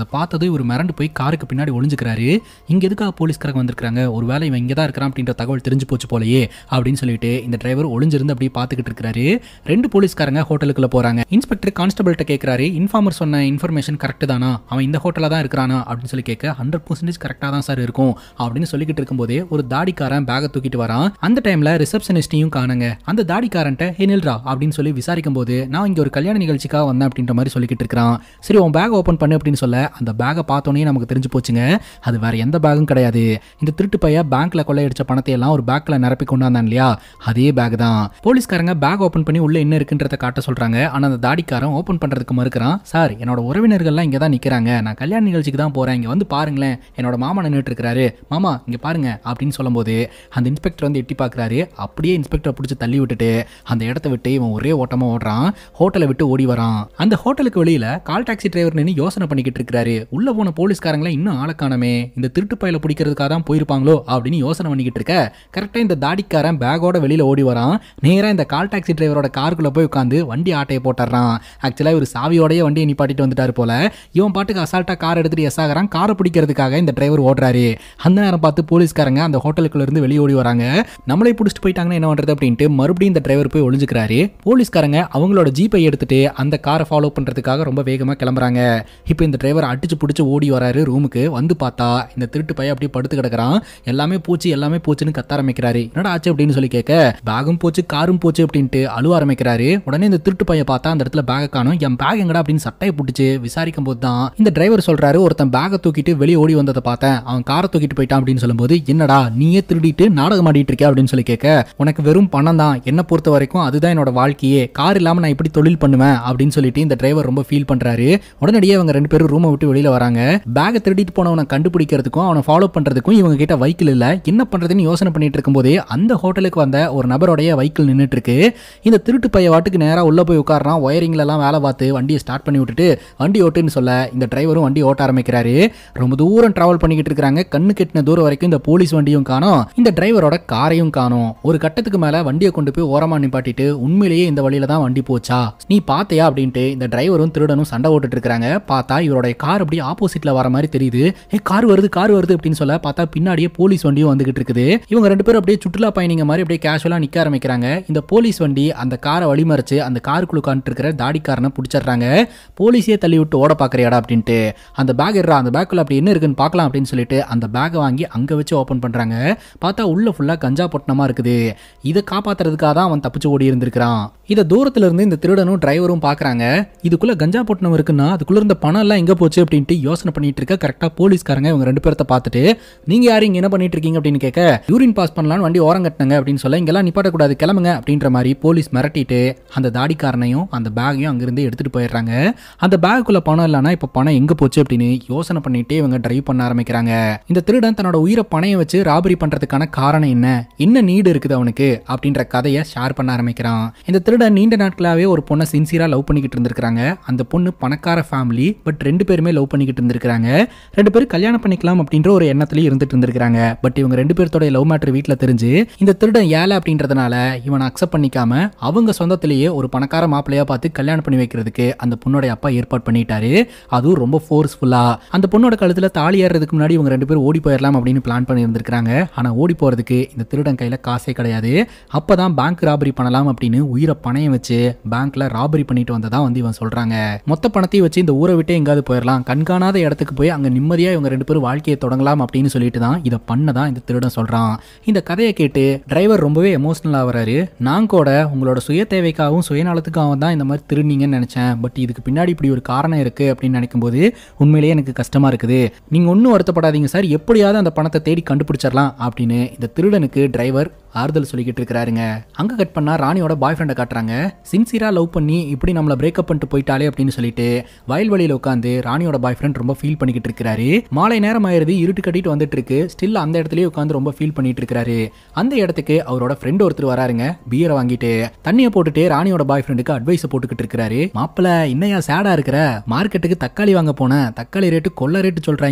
இவர் மிரண்டு போய் காருக்கு பின்னாடி ஒளிஞ்சுக்கிறாரு. இங்க எதுக்காக போலீஸ்காரங்க வந்திருக்காங்க, ஒரு வேளை இவன் இங்க தான் இருக்கிறான் அப்படின்ற தகவல் தெரிஞ்சு போச்சு போலயே அப்படின்னு சொல்லிட்டு இந்த டிரைவர் ஒளிஞ்சிருந்து அப்படியே பார்த்துக்கிட்டு இருக்காரு. ரெண்டு போலீஸ்காரங்க ஹோட்டலுக்குள்ள போறாங்க. இன்ஸ்பெக்டர் கான்ஸ்டபிள்கிட்ட கேட்கிறாரு, இன்ஃபார்மர் சொன்ன இன்ஃபர்மேஷன் கரெக்ட் தானா, அவன் இந்த ஹோட்டல்ல தான் இருக்கிறானா அப்படின்னு சொல்லி கேட்க, ஹண்ட்ரட் பர்சன்டேஜ் கரெக்டா தான் சார் இருக்கும் அப்படின்னு சொல்லிக்கிட்டு இருக்கும்போதே ஒரு தாடிக்காரன் பேக்கை தூக்கிட்டு வரான். அந்த டைம்ல ரிசப்ஷனிஸ்டையும் காணுங்க. அந்த தாடிக்காரன்ட்ட ஹே நில்ரா அப்படின்னு சொல்லி விசாரிக்கும் போது, நான் இங்க ஒரு கல்யாண நிகழ்ச்சிக்காக வந்தேன் அப்படின்ற மாதிரி சொல்லிக்கிட்டு இருக்கான். சரி உன் பேக் ஓபன் பண்ணு அப்படின்னு சொல்ல, அந்த பேக்கை பார்த்தோன்னே நமக்கு தெரிஞ்சு போச்சுங்க, அது வேற எந்த பேக்கும் கிடையாது. இந்த திருட்டு பைய பேங்க்ல கொள்ளையடிச்ச பணத்தை எல்லாம் ஒரு பேக்ல நிரப்பி கொண்டாந்தான் இல்லையா, அதே பேக் தான். போலீஸ்காரங்க பேக் ஓபன் பண்ணி உள்ள என்ன இருக்குன்றத காட்ட சொல்றாங்க. ஆனா அந்த தாடிக்காரன் ஓபன் பண்றதுக்கு மறுக்கிறான். சார் என்னோட உறவினர்கள்லாம் இங்க தான் நிக்கிறாங்க, நான் கல்யாண நிகழ்ச்சிக்கு தான் போறேன், இங்க வந்து பாருங்களேன், என்னோட மாமா நின்றுட்டு இருக்காரு, மாமா இங்க பாருங்க அப்படின்னு சொல்லும் போது அந்த இன்ஸ்பெக்டர் வந்து எட்டி பாக்குறாரு. அப்படியே இன்ஸ்பெக்டரை பிடிச்சி தள்ளி விட்டுட்டு அந்த இடத்த விட்டு இவன் ஒரே ஓட்டமா ஓடுறான். ஹோட்டலை விட்டு ஓடி வரான். அந்த ஹோட்டலுக்கு வெளியில கால் டாக்ஸி டிரைவர் நின்று யோசனை பண்ணிக்கிட்டு இருக்காரு. உள்ள போன போலீஸ்காரங்களை இன்னும் ஆள காணமே, இந்த திருட்டு பையில பிடிக்கிறதுக்காக தான் போயிருப்பாங்களோ அப்படின்னு யோசனை பண்ணிக்கிட்டு இருக்க, கரெக்டா இந்த தாடிக்காரன் பேக்கோட வெளியில ஓடி வரான். நேரா இந்த கால் டாக்ஸி டிரைவரோட காருக்குள்ள போய் உட்காந்து வண்டி ஆட்டையை போட்டுறான். ஆக்சுவலா ஒரு சாவியோடய வண்டியை நிப்பாட்டிட்டு வந்துட்டாரு போல. இவன் பாட்டுக்கு அசால்ட்டா கார் எடுத்துட்டு எஸ் ஆகிறான். காரை பிடிக்கிறதுக்காக இந்த டிரைவர் ஓடுறாரு. அந்த நேரம் பார்த்து போலீஸ்காரங்க அந்த ஹோட்டலுக்குள்ள இருந்து வெளியே ஓடி வராங்க. நம்மளே பிடிச்சிட்டு போயிட்டாங்கன்னா என்ன பண்றது அப்படின்ட்டு மறுபடியும் இந்த டிரைவர் போய் ஒளிஞ்சுக்கிறாரு. போலீஸ்காரங்க அவங்களோட ஜீப்பை எடுத்துட்டு அந்த காரை ஃபாலோ பண்றதுக்காக ரொம்ப வேகமா கிளம்புறாங்க. இப்போ இந்த டிரைவர் அடிச்சு பிடிச்சு ஓடி வராரு ரூமுக்கு. வந்து பார்த்தா இந்த திருட்டு பையன் அப்படியே படுத்து கிடக்குறான். எல்லாமே போச்சு எல்லாமே போச்சுன்னு கத்த ஆரம்பிக்கிறாரு. என்னடா ஆச்சு அப்படின்னு சொல்லி கேட்க, பேகும் போச்சு காரும் போச்சு அப்படின்ட்டு அழுவ ஆரம்பிக்கிறாரு. உடனே இந்த திருட்டு பையன் பார்த்தா அந்த இடத்துல பேக காணும். என் பேக் எங்கடா அப்படின்னு சட்டையை பிடிச்சு விசாரிக்கும் போது தான் இந்த டிரைவர் சொல்றாரு, ஒருத்தன் பேகை தூக்கிட்டு வெளியே ஓடி வந்ததை பார்த்தேன், அவன் காரை தூக்கிட்டு போயிட்டான் அப்படின்னு சொல்லும்போது, என்னடா நீயே திருடிட்டு நாடகம் ஆடிட்டு இருக்க அப்படின்னு சொல்லி கேட்க, உனக்கு வெறும் பணம் தான், என்ன பொறுத்த வரைக்கும் அதுதான் என்னோட வாழ்க்கையே, கார் இல்லாம நான் இப்படி தொழில் பண்ணுவேன் அப்படின்னு சொல்லிட்டு இந்த டிரைவர் ரொம்ப ஃபீல் பண்றாரு. உடனடியே அவங்க ரெண்டு பேரும் ரூமை விட்டு வெளியில வராங்க. பேகை திருடிட்டு போனவனை கண்டுபிடிக்கிறதுக்கும் அவனை ஃபாலோ பண்றதுக்கும் இவங்க கிட்ட வைக்கிள் இல்ல. என்ன பண்றதுன்னு யோசனை பண்ணிட்டு இருக்கும்போதே அந்த ஹோட்டலுக்கு வந்த ஒரு நபருடைய வைக்கிள் நின்றுட்டு இருக்கு. இந்த திருட்டு பைய வாட்டுக்கு நேரா உள்ள போய் உட்கார்றான். ஒயரிங்ல எல்லாம் வேலை பார்த்து வண்டியை ஸ்டார்ட் பண்ணி விட்டுட்டு வண்டி ஓட்டுன்னு சொல்ல இந்த டிரைவரும் வண்டி ஓட்ட ஆரம்பிக்கிறாரு. ரொம்ப தூரம் டிராவல் பண்ணிக்கிட்டு இருக்காங்க. கண்ணு கெட்டின தூரம் வரைக்கும் இந்த போலீஸ் வண்டியும் காணோம், இந்த டிரைவரோட காரையும் காணோம். ஒரு கட்டத்துக்கு மேல வண்டியை கொண்டு போய் ஓரமா நிப்பாட்டிட்டு, உண்மையிலேயே இந்த வழியில தான் வண்டி போச்சா, நீ பாத்தையா அப்படின்ட்டு இந்த டிரைவரும் திருடனும் சண்டை ஓட்டுட்டு இருக்காங்க. பார்த்தா இவரோட கார் அப்படியே ஆப்போசிட்ல வர மாதிரி தெரியுது. ஏ கார் வருது கார் வருது அப்படின்னு சொல்ல பார்த்தா பின்னாடியே போலீஸ் வண்டியும் வந்துகிட்டு இருக்குது. இவங்க ரெண்டு பேரும் அப்படியே சுற்றுலா பயணிங்க மாதிரி அப்படியே கேஷுவலா நிக்க ஆரம்பிக்கிறாங்க. இந்த போலீஸ் வண்டி அந்த காரை வழிமறிச்சு அந்த காருக்குள்ள உட்கார்ந்துட்டு இருக்கிற தாடிக்காரனை பிடிச்சிடுறாங்க. போலீஸே தள்ளி விட்டு ஓட பாக்குறியாடா அப்படின்ட்டு, அந்த பேக் எடுறா, அந்த பேக்குள்ள அப்படி என்ன இருக்குன்னு பார்க்கலாம் அப்படின்னு சொல்லிட்டு அந்த பேக்கை வாங்கி அங்க வச்சு ஓபன் பண்றாங்க. பார்த்தா உள்ள ஃபுல்லா கஞ்சா பொட்டனமா இருக்குது. இதை காப்பாத்துறதுக்காக தான் அவன் தப்பிச்சு ஓடி இருந்திருக்கான். இதை தூரத்துல இருந்து இந்த திருடனும் டிரைவரும் பாக்குறாங்க. இதுக்குள்ள கஞ்சா பொட்டனம் இருக்குன்னா அதுக்குள்ள இருந்த பணம் எல்லாம் எங்க போச்சு அப்படின்ட்டு யோசனை பண்ணிட்டு இருக்க, கரெக்டா போலீஸ்காரங்க இவங்க ரெண்டு பேர்த்த பார்த்துட்டு, நீங்க யாரு இங்க என்ன பண்ணிட்டு இருக்கீங்க அப்படின்னு கேட்க, யூரின் பாஸ் பண்ணலாம்னு வண்டி ஓரம் கட்டினாங்க அப்படின்னு சொல்ல, இங்கெல்லாம் நிப்பாட்டக்கூடாது கிளம்புங்க அப்படின்ற மாதிரி போலீஸ் மிரட்டிட்டு அந்த தாடிக்காரனையும் அந்த பேக்கையும் அங்கிருந்து எடுத்துட்டு போயிடுறாங்க. அந்த பேக்குள்ள பணம் இல்லைன்னா இப்ப பணம் எங்க போச்சு அப்படின்னு யோசனை பண்ணிட்டே இவங்க டிரைவ் பண்ண ஆரம்பிக்கிறாங்க. இந்த திருடன் தன்னோட உயிரை பணைய வச்சு ராபரி பண்றதுக்கான காரணம் என்ன, என்ன நீடு இருக்குது அவனுக்கு அப்படின்ற கதையை ஷேர் பண்ண ஆரம்பிக்கிறான். இந்த திருடன் நீண்ட நாட்களாவே ஒரு பொண்ணை சின்சியரா லவ் பண்ணிக்கிட்டு இருந்திருக்காங்க. அந்த பொண்ணு பணக்கார ஃபேமிலி, பட் ரெண்டு பேருமே லவ் பண்ணிக்கிட்டு இருந்திருக்காங்க. ரெண்டு பேரும் கல்யாணம் பண்ணிக்கலாம் அப்படின்ற ஒரு எண்ணத்திலேயே இருந்துட்டு இருந்திருக்காங்க. பட் இவங்க ரெண்டு பேர்த்தோட லவ் மேட்டர் வீட்டுல தெரிஞ்சு இந்த திருடன் ஏழை அப்படின்றதுனால இவனை அக்செப்ட் பண்ணிக்காம அவங்க சொந்தத்திலேயே ஒரு பணக்கார மாப்பிள்ளையா பார்த்து கல்யாணம் பண்ணி வைக்கிறதுக்கு அந்த பொண்ணோட அப்பா ஏற்பாடு பண்ணிட்டாரு. அதுவும் ரொம்ப ஃபோர்ஸ்ஃபுல்லா. அந்த பொண்ணோட கழுத்துல தாலி ஏறதுக்கு முன்னாடி இவங்க ரெண்டு பேரும் ஓடி போயிடலாம் அப்படின்னு பிளான் பண்ணி இருந்திருக்காங்க. ஆனா ஓடி போறதுக்கு இந்த திருடன் கையில காசே கிடையாது. அப்பதான் பேங்க் ராபரி பண்ணலாம் அப்படின்னு உயிரை பணையம் வச்சு பேங்க்ல ராபரி பண்ணிட்டு வந்ததா வந்து இவன் சொல்றாங்க. மொத்த பணத்தையும் வச்சு இந்த ஊரை விட்டு எங்காவது போயிடலாம், கண்காணாத இடத்துக்கு போய் அங்க நிம்மதியா இவங்க ரெண்டு பேரும் வாழ்க்கையை தொடங்கலாம் அப்படின்னு சொல்லிட்டு தான் இதை பண்ணதான் இந்த திருடன் சொல்றான். இந்த கதையை கேட்டு டிரைவர் ரொம்பவே எமோஷனல் ஆகுறாரு. நான் கூட உங்களோட சுய தேவைக்காகவும் சுயநலத்துக்காகவும் தான் இந்த மாதிரி திருநீங்கன்னு நினைச்சேன், பட் இதுக்கு பின்னாடி இப்படி ஒரு காரணம் இருக்கு அப்படின்னு நினைக்கும் போது உண்மையிலேயே எனக்கு கஷ்டமா இருக்குது. நீங்க ஒன்னும் வருத்தப்படாதீங்க சார், எப்படியாவது அந்த பணத்தை தேடி கண்டுபிடிச்சிடலாம் அப்படின்னு இந்த திருடனுக்கு டிரைவர் ஆறுதல் சொல்லிக்கிட்டு இருக்காருங்க. அங்க கட் பண்ணா ராணியோட பாய் ஃப்ரெண்டை காட்டுறாங்க. சின்சியரா லவ் பண்ணி இப்படி நம்மள பிரேக்கப் பண்ணிட்டு போயிட்டாலே அப்படின்னு சொல்லிட்டு வயல்வெளியில உட்காந்து ராணியோட பாய் ஃப்ரெண்ட் ரொம்ப ஃபீல் பண்ணிக்கிட்டு இருக்காரு. மாலை நேரம் ஆயிருது, இருட்டு கட்டிட்டு வந்துட்டு இருக்கு. ஸ்டில் அந்த இடத்துலயே உட்காந்து ரொம்ப ஃபீல் பண்ணிட்டு இருக்காரு. அந்த இடத்துக்கு அவரோட ஃப்ரெண்ட் ஒருத்தர் வராருங்க. பியரை வாங்கிட்டு தண்ணியை போட்டுட்டு ராணியோட பாய் ஃப்ரெண்டுக்கு அட்வைஸ் போட்டுக்கிட்டு இருக்காரு. மாப்பிள்ள இன்னையா சேடா இருக்கிற, மார்க்கெட்டுக்கு தக்காளி வாங்க போன, தக்காளி ரேட்டு கொள்ள ரேட்டு சொல்றாங்க,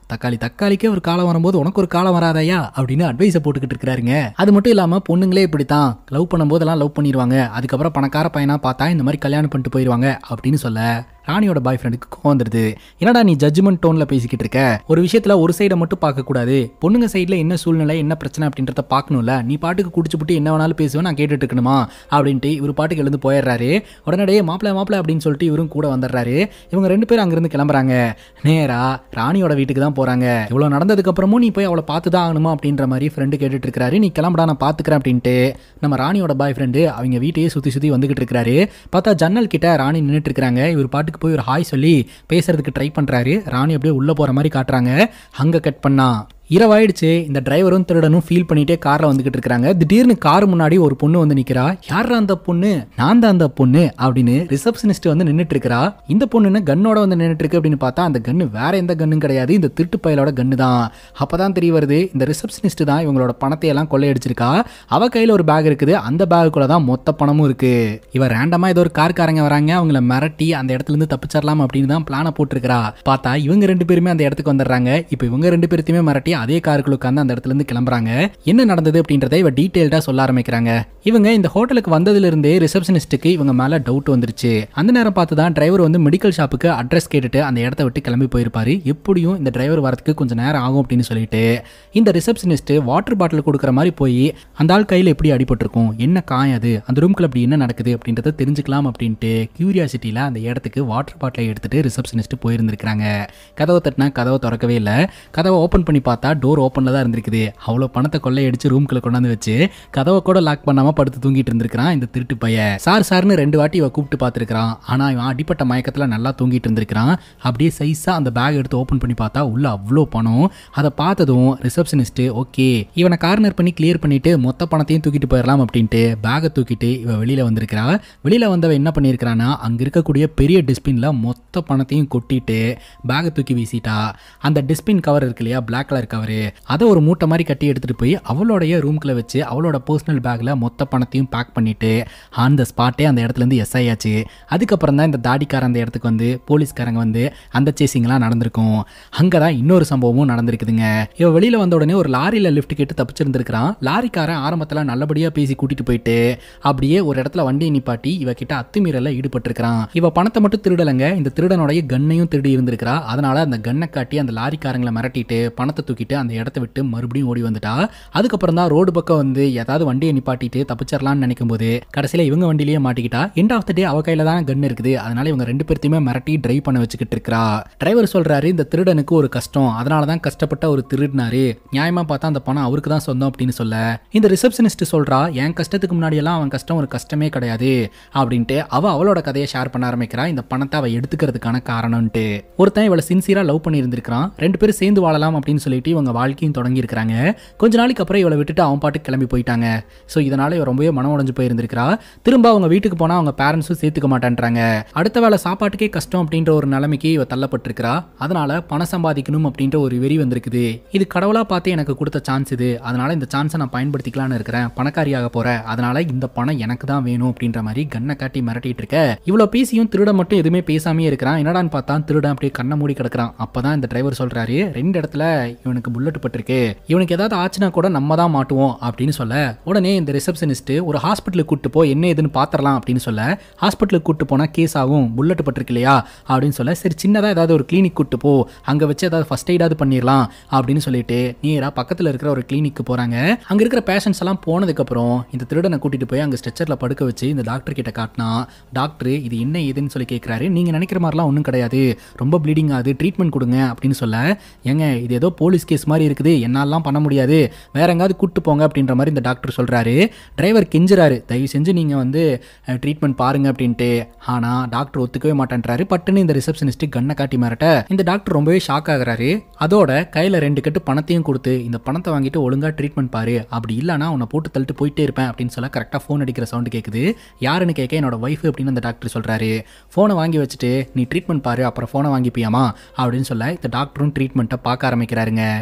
தக்காளி தக்காளிக்கே ஒரு காலம் வரும்போது உனக்கு ஒரு காலம் வராதையா அப்படின்னு அட்வைஸை போட்டுக்கிட்டு இருக்காருங்க. அது மட்டும் இல்லாம பொண்ணுங்களே இப்படித்தான் லவ் பண்ணும்போதெல்லாம் லவ் பண்ணிடுவாங்க, அதுக்கப்புறம் பணக்கார பையனா பார்த்தா இந்த மாதிரி கல்யாணம் பண்ணிட்டு போயிடுவாங்க அப்படின்னு சொல்ல ராணியோட பாய் ஃப்ரெண்டுக்கு கோவம் வந்துடுது. என்னடா நீ ஜட்ஜ்மெண்ட் டோன்ல பேசிக்கிட்டு இருக்க, ஒரு விஷயத்துல ஒரு சைடை மட்டும் பார்க்க கூடாது, பொண்ணுங்க சைட்ல என்ன சூழ்நிலை என்ன பிரச்சனை அப்படின்றத பார்க்கணும்ல, நீ பாட்டுக்கு குடிச்சு புட்டு என்ன வேணாலும் பேசுவேன் நான் கேட்டுட்டு இருக்கணுமா அப்படின்ட்டு இவர் பாட்டுக்கு எழுந்து போயிடுறாரு. உடனடியே மாப்பிள்ள மாப்பிள்ள அப்படின்னு சொல்லிட்டு இவரும் கூட வந்துடுறாரு. இவங்க ரெண்டு பேரும் அங்கிருந்து கிளம்புறாங்க. நேரா ராணியோட வீட்டுக்கு தான் போறாங்க. இவ்வளவு நடந்ததுக்கு அப்புறமும் நீ போய் அவளை பார்த்து தான் ஆகணுமா அப்படின்ற மாதிரி ஃப்ரெண்டு கேட்டுட்டு இருக்காரு. நீ கிளம்புடா நான் பாத்துக்கிறேன் அப்படின்ட்டு நம்ம ராணியோட பாய் ஃப்ரெண்டு அவங்க வீட்டையே சுத்தி சுத்தி வந்துகிட்டு இருக்காரு. பார்த்தா ஜன்னல் கிட்ட ராணி நின்றுட்டு இருக்காங்க. இவர் பாட்டுக்கு போய் ஒரு ஹாய் சொல்லி பேசுறதுக்கு ட்ரை பண்றாரு. ராணி அப்படியே உள்ள போற மாதிரி காட்டுறாங்க. அங்க கட் பண்ணா இரவாயிடுச்சு. இந்த டிரைவரும் திருடனும் ஃபீல் பண்ணிட்டே கார்ல வந்துகிட்டு இருக்காங்க. திடீர்னு கார் முன்னாடி ஒரு பொண்ணு வந்து நிக்கிறா. யாரா அந்த பொண்ணு? நான் தான் அந்த பொண்ணு அப்படின்னு ரிசப்ஷனிஸ்ட் வந்து நின்னுட்டு இருக்கா. இந்த பொண்ணுன்னு கன்னோட வந்து நின்னுட்டு இருக்கு அப்படின்னு பார்த்தா அந்த கன்னு வேற எந்த கன்னும் கிடையாது, இந்த திருட்டு பயலோட கன்னு தான். அப்பதான் தெரிய வருது இந்த ரிசப்ஷனிஸ்ட் தான் இவங்களோட பணத்தை எல்லாம் கொள்ளையடிச்சிருக்கா. அவ கையில ஒரு பேக் இருக்குது, அந்த பேக்குள்ள தான் மொத்த பணமும் இருக்கு. இவ ரேண்டமா ஏதோ ஒரு கார்காரங்க வராங்க, அவங்கள மிரட்டி அந்த இடத்துல இருந்து தப்பிச்சிடலாம் அப்படின்னு தான் பிளான போட்டுருக்கா. பார்த்தா இவங்க ரெண்டு பேருமே அந்த இடத்துக்கு வந்துடுறாங்க. இப்போ இவங்க ரெண்டு பேருத்தையுமே மிரட்டி அதே காருக்குள்ள உட்கார்ந்து அந்த இடத்துல இருந்து கிளம்புறாங்க. என்ன நடந்தது அப்படின்றத இவ டீடைல்டா சொல்ல ஆரம்பிக்கிறாங்க. இவங்க இந்த ஹோட்டலுக்கு வந்ததுல இருந்தே ரிசப்ஷனிஸ்டுக்கு இவங்க மேல டவுட் வந்துருச்சு. அந்த நேரம் பார்த்து தான் டிரைவர் வந்து மெடிக்கல் ஷாப்புக்கு அட்ரஸ் கேட்டுட்டு அந்த இடத்த விட்டு கிளம்பி போயிருப்பாரு. எப்படியும் இந்த டிரைவர் வரதுக்கு கொஞ்சம் நேரம் ஆகும் அப்படின்னு சொல்லிட்டு இந்த ரிசப்ஷனிஸ்ட் வாட்டர் பாட்டில் கொடுக்குற மாதிரி போய் அந்த ஆள் கையில் எப்படி அடிபட்டிருக்கும், என்ன காயாது, அந்த ரூம்குள்ள அப்படி என்ன நடக்குது அப்படின்றத தெரிஞ்சுக்கலாம் அப்படின்ட்டு கியூரியாசிட்டியில அந்த இடத்துக்கு வாட்டர் பாட்டிலை எடுத்துட்டு ரிசப்ஷனிஸ்ட் போயிருந்திருக்காங்க. கதவை தட்டினா கதவை திறக்கவே இல்லை. கதவை ஓப்பன் பண்ணி பார்த்தா டோர் ஓப்பன்ல தான் இருந்திருக்குது. அவ்வளோ பணத்தை கொள்ளையடிச்சு ரூம்குள்ள கொண்டாந்து வச்சு கதவை கூட லாக் பண்ணாம படுத்து தூங்கிட்டு இருந்திருக்கான் இந்த திருட்டு பையன். சார் சார்னு ரெண்டு வாட்டி இவ கூப்பிட்டு பார்த்துருக்கான். ஆனா இவன் அடிப்பட்ட மயக்கத்துல நல்லா தூங்கிட்டு இருந்திருக்கான். அப்படியே சைஸா அந்த பேக் எடுத்து ஓப்பன் பண்ணி பார்த்தா உள்ள அவ்வளோ பணம். அதை பார்த்ததும் ரிசப்ஷனிஸ்ட் ஓகே இவனை கார்னர் பண்ணி கிளியர் பண்ணிட்டு மொத்த பணத்தையும் தூக்கிட்டு போயிடலாம் அப்படின்ட்டு பேகை தூக்கிட்டு இவ வெளியில வந்திருக்கிறா. வெளியில வந்தவ என்ன பண்ணியிருக்கிறான்னா அங்க இருக்கக்கூடிய பெரிய டிஸ்பின்ல மொத்த பணத்தையும் கொட்டிட்டு பேகை தூக்கி வீசிட்டா. அந்த டிஸ்பின் கவர் இருக்கு இல்லையா, பிளாக் கலர் கவரு, அதை ஒரு மூட்டை மாதிரி கட்டி எடுத்துட்டு போய் அவளுடைய ரூம்குள்ள வச்சு அவளோட பர்சனல் பேக்ல மொத்த பணத்தையும் பேக் பண்ணிட்டு அந்த ஸ்பாட்டே அந்த இடத்துல இருந்து எஸ் ஆயாச்சு. அதுக்கப்புறம் தான் இந்த தாடிக்கார அந்த இடத்துக்கு வந்து போலீஸ்காரங்க வந்து அந்த சேசிங்லாம் நடந்திருக்கும். அங்கதான் இன்னொரு சம்பவமும் நடந்திருக்குதுங்க. இவ வெளியில வந்த உடனே ஒரு லாரியில லிஃப்ட் கேட்டு தப்பிச்சிருந்திருக்கான். லாரிக்காரன் ஆரம்பத்துல நல்லபடியா பேசி கூட்டிட்டு போயிட்டு அப்படியே ஒரு இடத்துல வண்டியை நிப்பாட்டி இவ கிட்ட அத்துமீறல ஈடுபட்டு இருக்கிறான். இவ பணத்தை மட்டும் திருடலங்க, இந்த திருடனுடைய கன்னையும் திருடி இருந்திருக்கிறா. அதனால அந்த கன்னை காட்டி அந்த லாரிக்காரங்களை மிரட்டிட்டு பணத்தை தூக்கிட்டு அந்த இடத்த விட்டு மறுபடியும் ஓடி வந்துட்டா. அதுக்கப்புறம் தான் ரோடு பக்கம் வந்து ஏதாவது வண்டியை நிப்பாட்டிட்டு தப்பிச்சிடலாம்னு நினைக்கும் போது கடைசியில இவங்க வண்டியிலேயே மாட்டிக்கிட்டா. எண்ட் ஆஃப் த டே அவ கையில தான் கன் இருக்குது. அதனால இவங்க ரெண்டு பேர்த்தையுமே மிரட்டி டிரைவ் பண்ண வச்சுக்கிட்டு இருக்கா. டிரைவர் சொல்றாரு இந்த திருடனுக்கு ஒரு கஷ்டம், அதனாலதான் கஷ்டப்பட்ட ஒரு திருடினாரு, நியாயமா பார்த்தா அந்த பணம் அவருக்கு தான் சொந்தம் அப்படின்னு சொல்ல இந்த ரிசப்ஷனிஸ்ட் சொல்றா என் கஷ்டத்துக்கு முன்னாடி எல்லாம் அவன் கஷ்டம் ஒரு கஷ்டமே கிடையாது அப்படின்ட்டு அவ அவளோட கதையை ஷேர் பண்ண ஆரம்பிக்கிறா. இந்த பணத்தை அவ எடுத்துக்கிறதுக்கான காரணம்ட்டு ஒருத்தன் இவளை சின்சியரா லவ் பண்ணி இருந்திருக்கான். ரெண்டு பேரும் சேர்ந்து வாழலாம் அப்படின்னு சொல்லிட்டு இவங்க வாழ்க்கையும் தொடங்கி இருக்கிறாங்க. கொஞ்ச நாளைக்கு அப்புறம் இவளை விட்டுட்டு அவன் பாட்டுக்கு கிளம்பி போயிட்டாங்க. ஸோ இதனால இவ ரொம்பவே மனம் உடைஞ்சு போயிருந்திருக்கிறா. திரும்ப அவங்க வீட்டுக்கு போனா அவங்க பேரண்ட்ஸும் சேர்த்துக்க மாட்டேன்றாங்க. அடுத்த வேலை சாப்பாட்டுக்கே கஷ்டம் அப்படின்ற ஒரு நிலைமைக்கு இவ தள்ளப்பட்டிருக்கிறா. அதனால பணம் சம்பாதிக்கணும் அப்படின்ற ஒரு வெறி வந்திருக்குது. இது கடவுளா பார்த்து எனக்கு கொடுத்த சான்ஸ் இது, அதனால இந்த சான்ஸை நான் பயன்படுத்திக்கலாம்னு இருக்கிறேன், பணக்காரியாக போறேன், அதனால இந்த பணம் எனக்கு தான் வேணும் அப்படின்ற மாதிரி கண்ணை காட்டி மிரட்டிட்டு இருக்க. இவ்வளவு பேசியும் திருட மட்டும் எதுவுமே பேசாமே இருக்கிறான். என்னடான்னு பார்த்தா திருடன் அப்படியே கண்ணை மூடி கிடக்குறான். அப்பதான் இந்த டிரைவர் சொல்றாரு ரெண்டு இடத்துல இவனுக்கு புல்லட் பட்டிருக்கு, இவனுக்கு ஏதாவது ஆச்சுன்னா கூட நம்ம தான் மாட்டுவோம் அப்படின்னு சொல்ல உடனே இந்த ரிசப்ஷனிஸ்ட் ஒரு ஹாஸ்பிட்டலுக்கு கூட்டு போ என்ன ஏதுன்னு பாத்திரலாம் அப்படின்னு சொல்ல ஹாஸ்பிட்டலுக்கு கூட்டு போனா கேஸ் ஆகும், புல்லட் பட்டிருக்கு இல்லையா அப்படின்னு சொல்ல சரி சின்னதா ஏதாவது ஒரு கிளினிக் கூட்டு போ, அங்க வச்சு ஏதாவது ஃபர்ஸ்ட் எய்டாவது பண்ணிடலாம் அப்படின்னு சொல்லிட்டு நேரா பக்கத்துல இருக்கிற ஒரு கிளினிக்கு போறாங்க. அங்க இருக்கிற பேஷண்ட்ஸ் எல்லாம் போனதுக்கு அப்புறம் இந்த திருடனை கூட்டிட்டு போய் அங்க ஸ்ட்ரெச்சர்ல படுக்க வச்சு இந்த டாக்டர் கிட்ட காட்டினா டாக்டர் இது என்ன ஏதுன்னு சொல்லி கேட்கிறாரு. நீங்க நினைக்கிற மாதிரிலாம் ஒன்றும் கிடையாது, ரொம்ப ப்ளீடிங் ஆகுது, ட்ரீட்மெண்ட் கொடுங்க அப்படின்னு சொல்ல ஏங்க இது ஏதோ போலீஸ் கேஸ் மாதிரி இருக்குது, என்னாலாம் பண்ண முடியாது, வேற எங்காவது கூட்டு போங்க அப்படின்ற மாதிரி இந்த டாக்டர் சொல்றாரு. டிரைவர் கெஞ்சுறாரு தயவு செஞ்சு நீங்க வந்து ட்ரீட்மெண்ட் பாருங்க அப்படின்ட்டு. ஆனா டாக்டர் ஒத்துக்கவே மாட்டேன்றாரு. பட்டுன்னு இந்த ரிசப்ஷனிஸ்ட் கண்ணை காட்டி மிரட்ட இந்த டாக்டர் ரொம்பவே ஷாக் ஆகுறாரு. அதோட கையில ரெண்டு கட்டு பணத்தையும் கொடுத்து இந்த பணத்தை வாங்கிட்டு ஒழுங்கா ட்ரீட்மெண்ட் பாரு, அப்படி இல்லைனா உன்னை போட்டு தள்ளிட்டு போயிட்டே இருப்பேன் அப்படின்னு சொல்ல கரெக்டா போன் அடிக்கிற சவுண்ட் கேட்குது. யாருன்னு கேட்க என்னோட ஒய்ஃப் அப்படின்னு அந்த டாக்டர் சொல்றாரு. போனை வாங்கி வச்சுட்டு நீ ட்ரீட்மெண்ட் பாரு அப்புறம் போனை வாங்கிப்பியாமா அப்படின்னு சொல்ல இந்த டாக்டரும் ட்ரீட்மெண்ட்டை பார்க்க ஆரம்பிக்கிறாருங்க.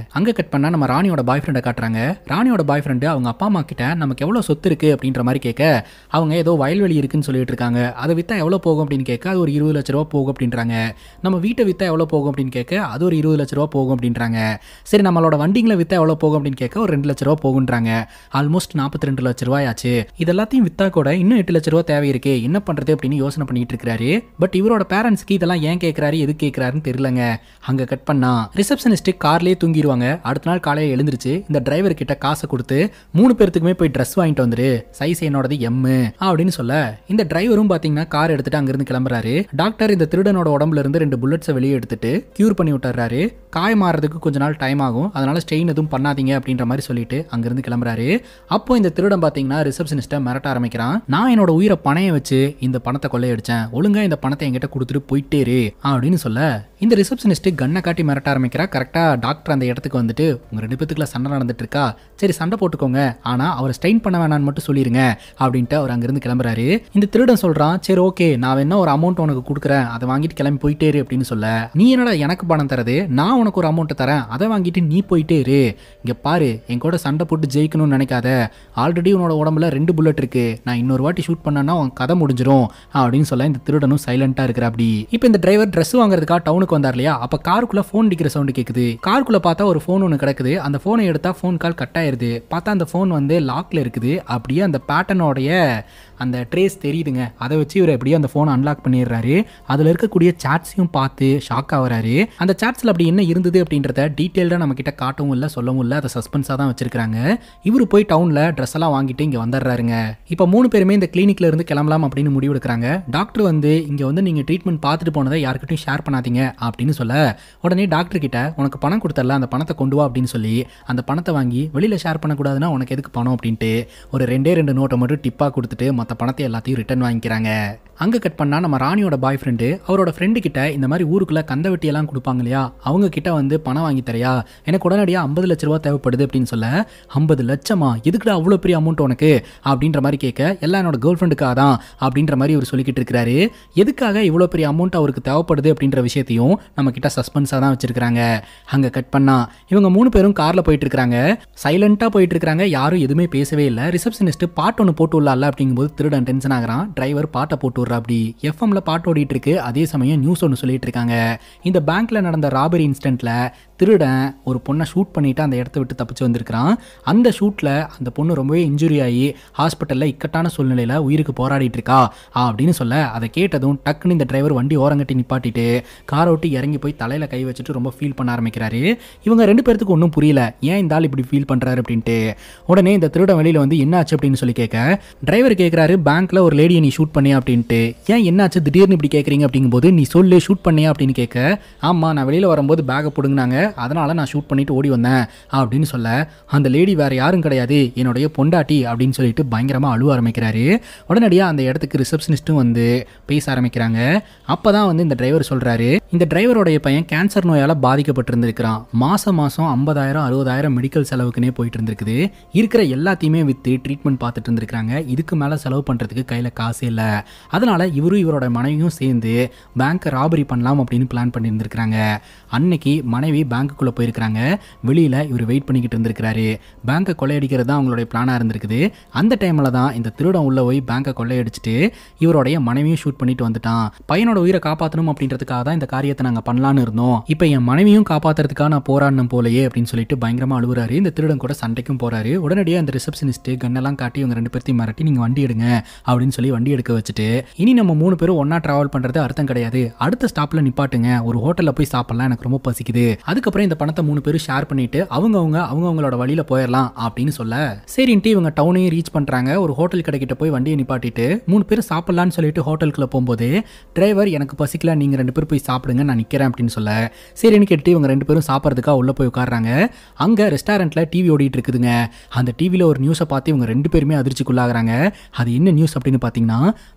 அங்க கட் பண்ணா நம்ம ராணியோட பாய் ஃப்ரெண்டை காட்டுறாங்க. ராணியோட பாய் ஃப்ரெண்டு அவங்க அப்பா அம்மா கிட்ட நமக்கு எவ்வளவு சொத்து இருக்கு அப்படின்ற மாதிரி கேட்க, அவங்க ஏதோ வயல்வெளி இருக்குன்னு சொல்லிட்டு இருக்காங்க. அதை வித்தா எவ்வளவு போகும் அப்படின்னு கேட்க, அது ஒரு இருபது லட்ச ரூபா போகும் அப்படின்றாங்க. நம்ம வீட்டை வித்தா எவ்வளவு போகும் அப்படின்னு கேட்க, அது ஒரு இருபது லட்ச ரூபா போகும் அப்படின்றாங்க. சரி, நம்மளோட வண்டிங்களை வித்தா எவ்வளவு போகும் அப்படின்னு கேட்க, ஒரு ரெண்டு லட்ச ரூபா போகுன்றாங்க. ஆல்மோஸ்ட் நாற்பத்தி ரெண்டு லட்ச ரூபாய் ஆச்சு. இதெல்லாத்தையும் வித்தா கூட இன்னும் எட்டு லட்ச ரூபா தேவை இருக்கு, என்ன பண்றது அப்படின்னு யோசனை பண்ணிட்டு இருக்காரு. பட் இவரோட பேரண்ட்ஸ்க்கு இதெல்லாம் ஏன் கேட்கறாரு, எது கேட்கறாருன்னு தெரியலங்க. அங்க கட் பண்ணா ரிசப்ஷனிஸ்ட் கார்லயே தூங்கிடுவாங்க. அடுத்த நாள் காலையில எழுந்திருச்சு இந்த டிரைவர் கிட்ட காசை கொடுத்து மூணு பேருக்குமே போய் ட்ரெஸ் வாங்கிட்டு வந்துரு, சைஸ் என்னோடது எம் அப்படின்னு சொல்ல, இந்த டிரைவரும் பாத்தீங்கன்னா கார் எடுத்துட்டு அங்கிருந்து கிளம்புறாரு. டாக்டர் இந்த திருடனோட உடம்புல இருந்து ரெண்டு புல்லட்ஸை வெளியே எடுத்துட்டு கியூர் பண்ணி விட்டுறாரு. காயம் மாறதுக்கு கொஞ்ச நாள் டைம் ஆகும், அதனால ஸ்ட்ரெயின் எதுவும் பண்ணாதீங்க அப்படின்ற மாதிரி சொல்லிட்டு அங்கிருந்து கிளம்புறாரு. அப்போ இந்த திருடன் பாத்தீங்கன்னா ரிசப்ஷனிஸ்ட மிரட்ட ஆரம்பிக்கிறான். நான் என்னோட உயிரை பணைய வச்சு இந்த பணத்தை கொள்ளையடிச்சேன், ஒழுங்கா இந்த பணத்தை என்கிட்ட கொடுத்துட்டு போயிட்டேரு அப்படின்னு சொல்ல, இந்த ரிசப்ஷனிஸ்ட் கண்ணை காட்டி மிரட்ட ஆரம்பிக்கிறா. கரெக்டா டாக்டர் அந்த இடத்துக்கு வந்துட்டு, உங்க ரெண்டு பேத்துக்குள்ள சண்டை நடந்துட்டு இருக்கா, சரி சண்டை போட்டுக்கோங்க, ஆனா அவரை ஸ்ட்ரெயின் பண்ண வேணான்னு மட்டும் சொல்லிருங்க அப்படின்ட்டு அவர் அங்கிருந்து கிளம்புறாரு. இந்த திருடன் சொல்றான், சரி ஓகே, நான் வேணா ஒரு அமௌண்ட் உனக்கு கொடுக்குறேன், அதை வாங்கிட்டு கிளம்பி போயிட்டேரு அப்படின்னு சொல்ல, நீ என்னடா எனக்கு பணம் தரது, நான் உனக்கு ஒரு அமௌண்ட் தரேன், அதை வாங்கிட்டு நீ போயிட்டேரு, இங்க பாரு என் கூட சண்டை போட்டு ஜெயிக்கணும்னு நினைக்காத, ஆல்ரெடி உன்னோட உடம்புல ரெண்டு புல்லட் இருக்கு, நான் இன்னொரு வாட்டி ஷூட் பண்ணா உன் கதை முடிஞ்சிடும் அப்படின்னு சொல்ல, இந்த திருடனும் சைலண்டா இருக்கிற. அப்படி இப்போ இந்த டிரைவர் ட்ரெஸ் வாங்குறதுக்காக டவுனுக்கு வந்தார் இல்லையா, அப்ப காருக்குள்ள போன் அடிக்கிற சவுண்ட் கேக்குது. காருக்குள்ள பார்த்தா ஒரு போன் ஒன்று கிடக்குது. அந்த போனை எடுத்தா போன் கால் கட் ஆயிருது. பார்த்தா அந்த போன் வந்து லாக்ல இருக்குது. அப்படியே அந்த பேட்டர்னோடைய அந்த ட்ரேஸ் தெரியுதுங்க. அதை வச்சு இவர் எப்படியோ அந்த போனை அன்லாக் பண்ணிடுறாரு. அதுல இருக்கக்கூடிய சாட்ஸையும் பார்த்து ஷாக் ஆகுறாரு. அந்த சாட்ஸ்ல அப்படி என்ன இருந்தது அப்படின்றத டீட்டெயில்டா நம்ம கிட்ட காட்டவும் இல்லை, சொல்லவும் இல்லை, அதை சஸ்பென்ஸா தான் வச்சிருக்காங்க. இவரு போய் டவுன்ல ட்ரெஸ் எல்லாம் வாங்கிட்டு இங்க வந்துடுறாருங்க. இப்போ மூணு பேருமே இந்த கிளினிக்ல இருந்து கிளம்பலாம் அப்படின்னு முடிவு எடுக்கிறாங்க. டாக்டர் வந்து இங்க வந்து நீங்க ட்ரீட்மெண்ட் பார்த்துட்டு போனதை யாருக்கிட்டையும் ஷேர் பண்ணாதீங்க அப்படின்னு சொல்ல, உடனே டாக்டர் கிட்ட உனக்கு பணம் கொடுத்தல, அந்த பணத்தை கொண்டு வா அப்படின்னு சொல்லி அந்த பணத்தை வாங்கி வெளியில ஷேர் பண்ணக்கூடாதுன்னா உனக்கு எதுக்கு பணம் அப்படின்ட்டு ஒரு ரெண்டே ரெண்டு நோட்டை மட்டும் டிப்பா கொடுத்துட்டு மற்ற பணத்தை எல்லாத்தையும் ரிட்டர்ன் வாங்கிக்கிறாங்க. அங்க கட் பண்ணா நம்ம ராணியோட பாய் ஃப்ரெண்டு அவரோட ஃப்ரெண்டு கிட்ட இந்த மாதிரி ஊருக்குள்ள கந்த வெட்டி எல்லாம் கொடுப்பாங்க இல்லையா, அவங்க கிட்ட வந்து பணம் வாங்கி தரையா, எனக்கு உடனடியா ஐம்பது லட்ச ரூபா தேவைப்படுது அப்படின்னு சொல்ல, ஐம்பது லட்சமா எதுக்குடா அவ்வளோ பெரிய அமௌண்ட் உனக்கு அப்படின்ற மாதிரி கேட்க, எல்லாம் என்னோட கேர்ள் ஃப்ரெண்டுக்காக தான் அப்படின்ற மாதிரி அவர் சொல்லிக்கிட்டு இருக்கிறாரு. எதுக்காக இவ்வளோ பெரிய அமௌண்ட் அவருக்கு தேவைப்படுது அப்படின்ற விஷயத்தையும் நம்ம கிட்ட சஸ்பென்ஸா தான் வச்சிருக்காங்க. அங்க கட் பண்ணா இவங்க மூணு பேரும் கார்ல போயிட்டு இருக்காங்க. சைலண்டா போயிட்டு இருக்காங்க, யாரும் எதுவுமே பேசவே இல்லை. ரிசப்ஷனிஸ்ட் பாட்டு ஒன்று போட்டு விடல அப்படிங்கும்போது திருடன் டென்ஷன் ஆகிறான். டிரைவர் பாட்டை போட்டு அப்படி எஃப்எம்ல பாட்டு ஓடிட்டு இருக்கு. அதே சமயம் நியூஸ் ஒன்று சொல்லிட்டு இருக்காங்க. இந்த பேங்க்ல நடந்த ராபரி இன்சிடென்ட்ல திருடன் ஒரு பொண்ணை ஷூட் பண்ணிட்டு அந்த இடத்த விட்டு தப்பிச்சு வந்திருக்கிறான். அந்த ஷூட்ல அந்த பொண்ணு ரொம்பவே இன்ஜுரி ஆகி ஹாஸ்பிட்டல்ல இக்கட்டான சூழ்நிலையில உயிருக்கு போராடிட்டு இருக்கா அப்படின்னு சொல்ல, அதை கேட்டதும் டக்குன்னு இந்த டிரைவர் வண்டி ஓரங்கட்டி நிப்பாட்டிட்டு காரை விட்டு இறங்கி போய் தலையில கை வச்சுட்டு ரொம்ப ஃபீல் பண்ண ஆரம்பிக்கிறாரு. இவங்க ரெண்டு பேருக்கு ஒன்றும் புரியல, ஏன் இந்த ஆள் இப்படி ஃபீல் பண்றாரு அப்படின்ட்டு. உடனே இந்த திருடன் வெளியில வந்து என்ன ஆச்சு அப்படின்னு சொல்லி கேட்க, டிரைவர் கேட்கிறாரு, பேங்க்ல ஒரு லேடியை நீ ஷூட் பண்ணியா அப்படின்ட்டு. ஏன் என்னாச்சு திடீர்னு இப்படி கேட்குறீங்க அப்படிங்கும்போது, நீ சொல்லு ஷூட் பண்ணியா அப்படின்னு கேட்க, ஆமாம் நான் வெளியில் வரும்போது பேக்கை பிடுங்கினாங்க, அதனால நான் ஷூட் பண்ணிட்டு ஓடி வந்தேன் அப்படின்னு சொல்ல, அந்த லேடி வேற யாரும் கிடையாது என்னுடைய பொண்டாட்டி அப்படின்னு சொல்லிட்டு பயங்கரமாக அழுவ ஆரம்பிக்கிறாரு. உடனடியாக அந்த இடத்துக்கு ரிசப்ஷனிஸ்ட்டும் வந்து பேச ஆரம்பிக்கிறாங்க. அப்போதான் வந்து இந்த டிரைவர் சொல்கிறாரு, இந்த டிரைவருடைய பையன் கேன்சர் நோயால் பாதிக்கப்பட்டிருந்திருக்கிறான். மாதம் மாதம் ஐம்பதாயிரம் அறுபதாயிரம் மெடிக்கல் செலவுக்குனே போயிட்டு இருந்திருக்குது. இருக்கிற எல்லாத்தையுமே விற்று ட்ரீட்மெண்ட் பார்த்துட்டு இருந்திருக்காங்க. இதுக்கு மேலே செலவு பண்ணுறதுக்கு கையில் காசு இல்லை. அதனால இவரும் இவரோட மனைவியும் சேர்ந்து பேங்க்கை ராபரி பண்ணலாம் அப்படின்னு பிளான் பண்ணியிருந்திருக்கிறாங்க. அன்னைக்கு மனைவி பேங்க்குள்ளே போயிருக்கிறாங்க. வெளியில் இவர் வெயிட் பண்ணிக்கிட்டு இருந்திருக்கிறாரு. பேங்கை கொள்ளையடிக்கிறது தான் அவங்களுடைய பிளானாக இருந்திருக்குது. அந்த டைமில் தான் இந்த திருடன் உள்ள போய் பேங்கை கொள்ளையடிச்சிட்டு இவருடைய மனைவியும் ஷூட் பண்ணிட்டு வந்துட்டான். பையனோட உயிரை காப்பாற்றணும் அப்படின்றதுக்காக தான் இந்த காரியத்தை நாங்கள் பண்ணலான்னு இருந்தோம். இப்போ என் மனைவியும் காப்பாற்றுறதுக்காக நான் போராடணும் போலையே அப்படின்னு சொல்லிட்டு பயங்கரமாக அழுகுறாரு. இந்த திருடன் கூட சண்டைக்கும் போறாரு. உடனடியாக அந்த ரிசப்ஷனிஸ்ட் கண்ணெல்லாம் காட்டி இவங்க ரெண்டு பேர்த்தையும் மிரட்டி நீங்கள் வண்டி எடுங்க அப்படின்னு சொல்லி வண்டி எடுக்க வச்சுட்டு, இனி நம்ம மூணு பேரும் ஒன்னா டிராவல் பண்றது அர்த்தம் கிடையாது, அடுத்த ஸ்டாப்ல நிப்பாட்டுங்க, ஒரு ஹோட்டல்ல போய் சாப்பிடலாம், எனக்கு ரொம்ப பசிக்குது, அதுக்கப்புறம் இந்த பணத்தை மூணு பேரும் ஷேர் பண்ணிட்டு அவங்க அவங்க அவங்க அவங்களோட வழியில போயிடலாம் அப்படின்னு சொல்ல, சரின்ட்டு இவங்க டவுனையும் ரீச் பண்றாங்க. ஒரு ஹோட்டல் கடைக்கிட்ட போய் வண்டியை நிப்பாட்டிட்டு மூணு பேரும் சாப்பிடலான்னு சொல்லிட்டு ஹோட்டலுக்குள்ள போகும்போது டிரைவர் எனக்கு பசிக்கல, நீங்க ரெண்டு பேரும் போய் சாப்பிடுங்க, நான் நிக்கிறேன் அப்படின்னு சொல்ல, சரின்னு கேட்டு இவங்க ரெண்டு பேரும் சாப்பிட்றதுக்காக உள்ள போய் உட்காடுறாங்க. அங்க ரெஸ்டாரண்ட்ல டிவி ஓடிட்டு இருக்குதுங்க. அந்த டிவில ஒரு நியூஸை பார்த்து இவங்க ரெண்டு பேருமே அதிர்ச்சிக்குள்ளாகிறாங்க. அது என்ன நியூஸ் அப்படின்னு பாத்தீங்கன்னா, பேங்க்ல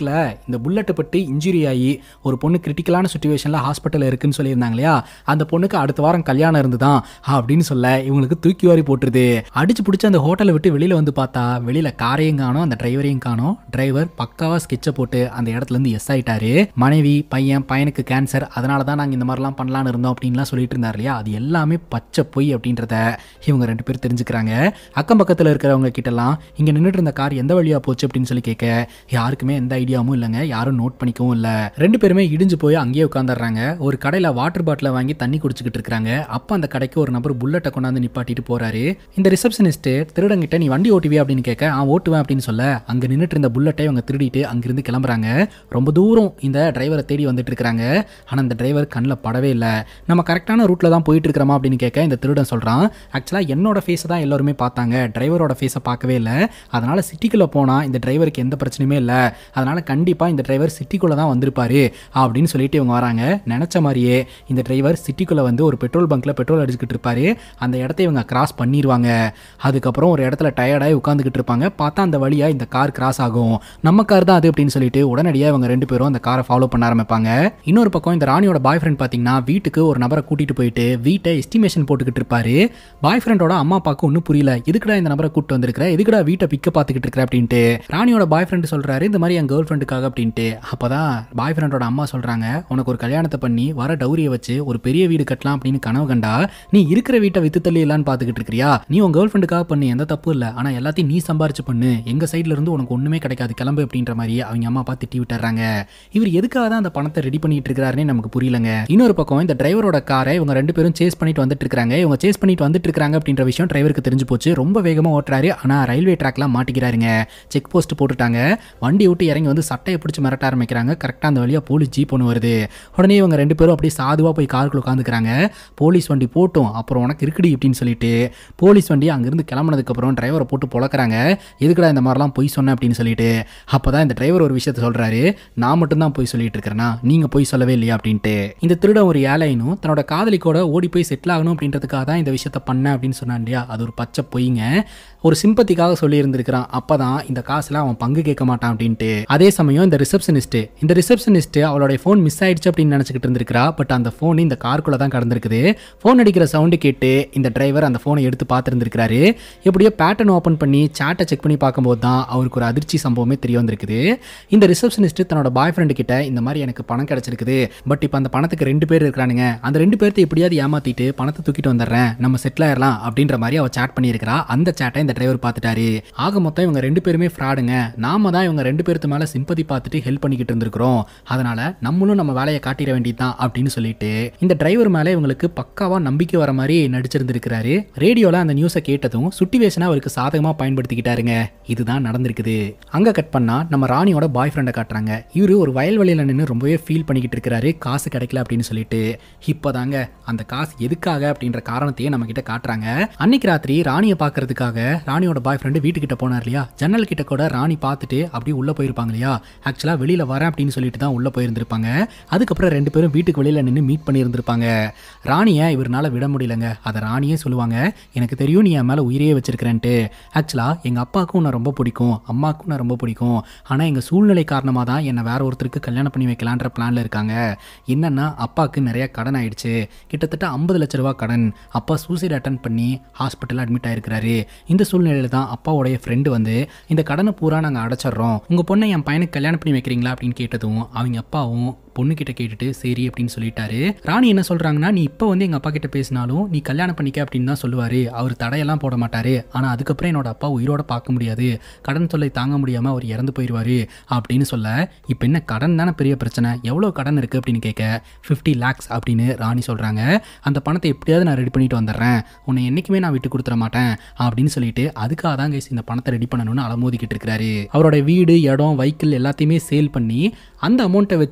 இருக்குல்ல, இந்த புல்லட் பட்டு இன்ஜுரி ஆகி ஒரு பொண்ணு கிரிட்டிக்கலான சிச்சுவேஷனில் ஹாஸ்பிட்டலில் இருக்குன்னு சொல்லியிருந்தாங்க இல்லையா, அந்த பொண்ணுக்கு அடுத்த வாரம் கல்யாணம் இருந்துதான் அப்படின்னு சொல்ல இவங்களுக்கு தூக்கி வாரி போட்டுருது. அடிச்சு பிடிச்சி அந்த ஹோட்டலை விட்டு வெளியில் வந்து பார்த்தா வெளியில் காரையும் காணும், அந்த டிரைவரையும் காணும். டிரைவர் பக்காவா ஸ்கெட்சை போட்டு அந்த இடத்துல இருந்து எஸ் ஆயிட்டாரு. மனைவி பையன் பையனுக்கு கேன்சர், அதனால தான் நாங்கள் இந்த மாதிரிலாம் பண்ணலான்னு இருந்தோம் அப்படின்லாம் சொல்லிட்டு இருந்தார் இல்லையா, அது எல்லாமே பச்சை பொய் அப்படின்றத இவங்க ரெண்டு பேர் தெரிஞ்சுக்கிறாங்க. அக்கம் பக்கத்தில் இருக்கிறவங்க கிட்டலாம் இங்கே நின்றுட்டு இருந்த கார் எந்த வழியா போச்சு அப்படின்னு சொல்லி கேட்க யாருக்குமே எந்த ஐடியாவும் இல்லைங்க, யாரும் நோட் பண்ணிக்கவும் இல்லை. ரெண்டு பேருமே இடிஞ்சு போய் அங்கேயே உட்காந்துடுறாங்க. ஒரு கடையில் வாட்டர் பாட்டிலை வாங்கி தண்ணி குடிச்சுக்கிட்டு இருக்காங்க. அப்போ அந்த கடைக்கு ஒரு நபர் புல்லட்டை கொண்டாந்து நிப்பாட்டிட்டு போறாரு. இந்த ரிசப்ஷனிஸ்ட் திருடங்கிட்ட நீ வண்டி ஓட்டுவியா அப்படின்னு கேட்க ஆ ஓட்டுவேன் அப்படின்னு சொல்ல அங்க நின்றுட்டு இருந்த புல்லட்டை அவங்க திருடிட்டு அங்கிருந்து கிளம்புறாங்க. ரொம்ப தூரம் இந்த டிரைவரை தேடி வந்துட்டு இருக்காங்க. ஆனால் இந்த டிரைவர் கண்ணில் படவே இல்லை. நம்ம கரெக்டான ரூட்ல தான் போயிட்டு இருக்கிறோமா அப்படின்னு கேட்க இந்த திருடன் சொல்றான், ஆக்சுவலா என்னோட ஃபேஸை தான் எல்லாருமே பார்த்தாங்க, டிரைவரோட ஃபேஸை பார்க்கவே இல்லை. அதனால சிட்டிக்குள்ள போனா இந்த டிரைவருக்கு எந்த பிரச்சனையுமே இல்லை, அதனால கண்டிப்பா இந்த டிரைவர் சிட்டிக்குள்ள தான் வந்திருப்பாரு அப்படின்னு சொல்லிட்டு இவங்க வராங்க. நினைச்ச மாதிரியே இந்த டிரைவர் சிட்டிக்குள்ள வந்து ஒரு பெட்ரோல் பங்க்ல பெட்ரோல் அடிச்சுக்கிட்டு இருப்பாரு. அந்த இடத்த இவங்க கிராஸ் பண்ணிடுவாங்க. அதுக்கப்புறம் ஒரு இடத்துல டயர்டாகி உட்காந்துக்கிட்டு இருப்பாங்க. பார்த்தா அந்த வழியா இந்த கார் கிராஸ் ஆகும். நம்ம கார் தான் அது அப்படின்னு சொல்லிட்டு உடனடியாக இவங்க ரெண்டு பேரும் அந்த காரை ஃபாலோ பண்ண ஆரம்பிப்பாங்க. இன்னொரு பக்கம் இந்த ராணியோட பாய் ஃப்ரெண்ட் பார்த்தீங்கன்னா வீட்டுக்கு ஒரு நபரை கூட்டிட்டு போயிட்டு வீட்டை எஸ்டிமேஷன் போட்டுக்கிட்டு இருப்பாரு. பாய் ஃப்ரெண்டோட அம்மா அப்பாவுக்கு ஒன்றும் புரியல, எதுக்குடா இந்த நபரை கூட்டு வந்திருக்கிற, எதுக்குடா வீட்டை பிக்க பார்த்துக்கிட்டு இருக்கிற அப்படின்ட்டு. ராணியோட பாய் ஃப்ரெண்ட் சொல்றாரு இந்த மாதிரி என் கேர்ள் ஃப்ரெண்டுக்காக அப்படின்ட்டு. அப்பதான் பாய் ஃப்ரெண்டோட அம்மா சொல்றாங்க, உனக்கு ஒரு கல்யாணத்தை பண்ணி வர டௌரியை வச்சு ஒரு பெரிய வீடு கட்டலாம் அப்படின்னு கனவு கண்டா நீ இருக்கிற வீட்டை வித்து தள்ளி எல்லாம் பார்த்துக்கிட்டு இருக்கிறியா, நீ உன் கேர்ள் ஃப்ரெண்டுக்காக பண்ணி எந்த தப்பு இல்லை, ஆனா எல்லாத்தையும் நீ சம்பாரிச்சு பண்ணு, எங்க சைட்ல இருந்து உனக்கு ஒண்ணுமே கிடைக்காது, கிளம்பு அப்படின்ற மாதிரி அவங்க அம்மா அப்பா திட்டி விட்டுறாங்க. இவர் எதுக்காக தான் அந்த பணத்தை ரெடி பண்ணிட்டு இருக்காருன்னு நமக்கு புரியலங்க. இன்னொரு பக்கம் இந்த டிரைவரோட காரை இவங்க ரெண்டு பேரும் சேஸ் பண்ணிட்டு வந்துட்டு இருக்காங்க. இவங்க சேஸ் பண்ணிட்டு வந்துட்டு இருக்காங்க அப்படின்ற விஷயம் டிரைவருக்கு தெரிஞ்சு போச்சு. ரொம்ப வேகமா ஓட்டுறாரு. ஆனா ரயில்வே ட்ராக்ல மாட்டிக்கிறாருங்க. செக் போஸ்ட் போட்டுட்டாங்க. வண்டி விட்டு இறங்கி வந்து சட்டையை பிடிச்சி மிரட்ட ஆரம்பிக்கிறாங்க. கரெக்டா அந்த வழியா போலீஸ் ஜீப் ஒன்று வருது. உடனே இவங்க ரெண்டு பேரும் அப்படியே சாதுவா போய் காருக்குள்ள உட்காந்துக்கிறாங்க. போலீஸ் வண்டி போட்டும் அப்புறம் உனக்கு இருக்குடி அப்படின்னு சொல்லிட்டு போலீஸ் வண்டி அங்கிருந்து கிளம்புனதுக்கு அப்புறம் டிரைவரை போட்டு பொழக்கிறாங்க. எதுக்குடா இந்த மாதிரிலாம் போய் சொன்ன அப்படின்னு சொல்லிட்டு. அப்பதான் இந்த டிரைவர் ஒரு விஷயத்த சொல்றாரு, நான் மட்டும் தான் போய் சொல்லிட்டு இருக்கிறேன்னா நீங்க போய் சொல்லவே இல்லையா அப்படின்ட்டு. இந்த திருடன் ஒரு ஏழைனும் தன்னோட காதலிக்கோட ஓடி போய் செட்டில் ஆகணும் அப்படின்றதுக்காக தான் இந்த விஷயத்த பண்ண அப்படின்னு சொன்னான் இல்லையா, அது ஒரு பச்சை பொய்ங்க. ஒரு சிம்பத்திக்காக சொல்லி இருந்திருக்கிறான். அப்பதான் இந்த காசுல அவன் பங்கு கேட்க மாட்டான் அப்படின்ட்டு. அதே சமயம் இந்த ரிசப்ஷனிஸ்ட் இந்த ரிசப்ஷனிஸ்ட் அவளோட போன் மிஸ் ஆயிடுச்சு அப்படின்னு நினைச்சுக்கிட்டு இருந்திருக்கிறா. பட் அந்த போன் இந்த காருக்குள்ள தான் கடந்திருக்குது. போன் அடிக்கிற சவுண்டு கேட்டு இந்த டிரைவர் அந்த போனை எடுத்து பார்த்துருந்துருக்காரு. எப்படியோ பேட்டர்ன் ஓப்பன் பண்ணி சாட்டை செக் பண்ணி பார்க்கும்போது தான் அவருக்கு ஒரு அதிர்ச்சி சம்பவமே தெரிய வந்திருக்குது. இந்த ரிசப்ஷனிஸ்ட் தன்னோட பாய் ஃப்ரெண்டு கிட்ட இந்த மாதிரி எனக்கு பணம் கிடைச்சிருக்குது, பட் இப்போ அந்த பணத்துக்கு ரெண்டு பேர் இருக்கிறானுங்க, அந்த ரெண்டு பேர்த்தை எப்படியாவது ஏமாத்திட்டு பணத்தை தூக்கிட்டு வந்துடுறேன், நம்ம செட்டில் ஆயிடலாம் அப்படின்ற மாதிரி அவ சாட் பண்ணியிருக்கிறா. அந்த சாட்டை இந்த டிரைவர் பார்த்துட்டாரு. ஆக மொத்தம் இவங்க ரெண்டு பேருமே ஃப்ராடுங்க, நாம தான் இவங்க ரெண்டு பேருக்கு மேல சிம்பதி பார்த்துட்டு ஹெல்ப் பண்ணிக்கிட்டு இருந்திருக்கிறோம், அதனால நம்மளும் நம்ம வேலையை காட்டிட வேண்டியதுதான் அப்படின்னு சொல்லிட்டு இந்த டிரைவர் மேல இவங்களுக்கு பக்காவா நம்பிக்கை வர மாதிரி நடிச்சிருந்திருக்கிறாரு. ரேடியோல அந்த நியூஸை கேட்டதும் சுட்டிவேஷனா அவருக்கு சாதகமா பயன்படுத்திக்கிட்டாருங்க. இதுதான் நடந்திருக்குது. அங்க கட் பண்ணா நம்ம ராணியோட பாய் ஃப்ரெண்டை காட்டுறாங்க. இவரு ஒரு வயல்வெளியில நின்று ரொம்பவே ஃபீல் பண்ணிக்கிட்டு இருக்கிறாரு, காசு கிடைக்கல அப்படின்னு சொல்லிட்டு. இப்பதாங்க அந்த காசு எதுக்காக அப்படின்ற காரணத்தையே நம்ம கிட்ட காட்டுறாங்க. அன்னைக்கு ராத்திரி ராணியை பாக்குறதுக்காக ராணியோட பாய் ஃப்ரெண்டு வீட்டுக்கிட்ட போனார் இல்லையா, ஜன்னல் கிட்ட கூட ராணி பார்த்துட்டு அப்படியே உள்ள போயிருப்பாங்க இல்லையா. ஆக்சுவலா வெளியில வரேன் அப்படின்னு சொல்லிட்டு தான் உள்ள போயிருந்திருப்பாங்க. அதுக்கப்புறம் ரெண்டு பேரும் வீட்டுக்கு வெளியில நின்று மீட் பண்ணி இருந்திருப்பாங்க. ராணியை இவரால விட முடியலங்க. அதை ராணியே சொல்லுவாங்க, எனக்கு தெரியும் நீ என் மேல உயிரையே வச்சிருக்கிறேன்ட்டு. ஆக்சுவலா எங்க அப்பாவுக்கும் நான் ரொம்ப பிடிக்கும், அம்மாவுக்கும் நான் ரொம்ப பிடிக்கும், ஆனா எங்க சூழ்நிலை காரணமா தான் என்னை வேற ஒருத்தருக்கு கல்யாணம் பண்ணி வைக்கலான்ற பிளான்ல இருக்காங்க. என்னன்னா அப்பாவுக்கு நிறைய கடன் ஆயிடுச்சு, கிட்டத்தட்ட ஐம்பது லட்ச ரூபா கடன். அப்பா சூசைட் அட்டன் பண்ணி ஹாஸ்பிட்டல் அட்மிட் ஆயிருக்கிறாரு. இந்த சூழ்நிலையில தான் அப்பாவுடைய ஃப்ரெண்டு வந்து இந்த கடனை பூரா நாங்கள் அடைச்சிட்றோம், உங்க பொண்ணை என் பையனுக்கு கல்யாணம் பண்ணி வைக்கிறீங்களா அப்படின்னு கேட்டதும் அவங்க அப்பாவும் பொண்ணு கிட்ட கேட்டுட்டு சரி அப்படின்னு சொல்லிட்டாரு. ராணி என்ன சொல்றாங்கன்னா, நீ இப்போ வந்து எங்க அப்பா கிட்ட பேசினாலும் நீ கல்யாணம் பண்ணிக்க அப்படின்னு தான் சொல்லுவாரு, அவர் தடையெல்லாம் போட மாட்டாரு, ஆனா அதுக்கப்புறம் என்னோட அப்பா உயிரோட பார்க்க முடியாது, கடன் தொல்லை தாங்க முடியாம அவர் இறந்து போயிடுவாரு அப்படின்னு சொல்ல, இப்போ என்ன கடன் தானே பெரிய பிரச்சனை, எவ்வளவு கடன் இருக்கு அப்படின்னு கேட்க பிப்டி லேக்ஸ் அப்படின்னு ராணி சொல்றாங்க. அந்த பணத்தை எப்படியாவது நான் ரெடி பண்ணிட்டு வந்துடுறேன், உன்னை என்னைக்குமே நான் விட்டு கொடுத்துட மாட்டேன் அப்படின்னு சொல்லிட்டு அதுக்காக தான் கைஸ் இந்த பணத்தை ரெடி பண்ணணும்னு அலமோதிக்கிட்டு இருக்கிறாரு. அவரோட வீடு, இடம், வைக்கிள் எல்லாத்தையுமே சேல் பண்ணி அந்த அமௌண்ட்டை வச்சு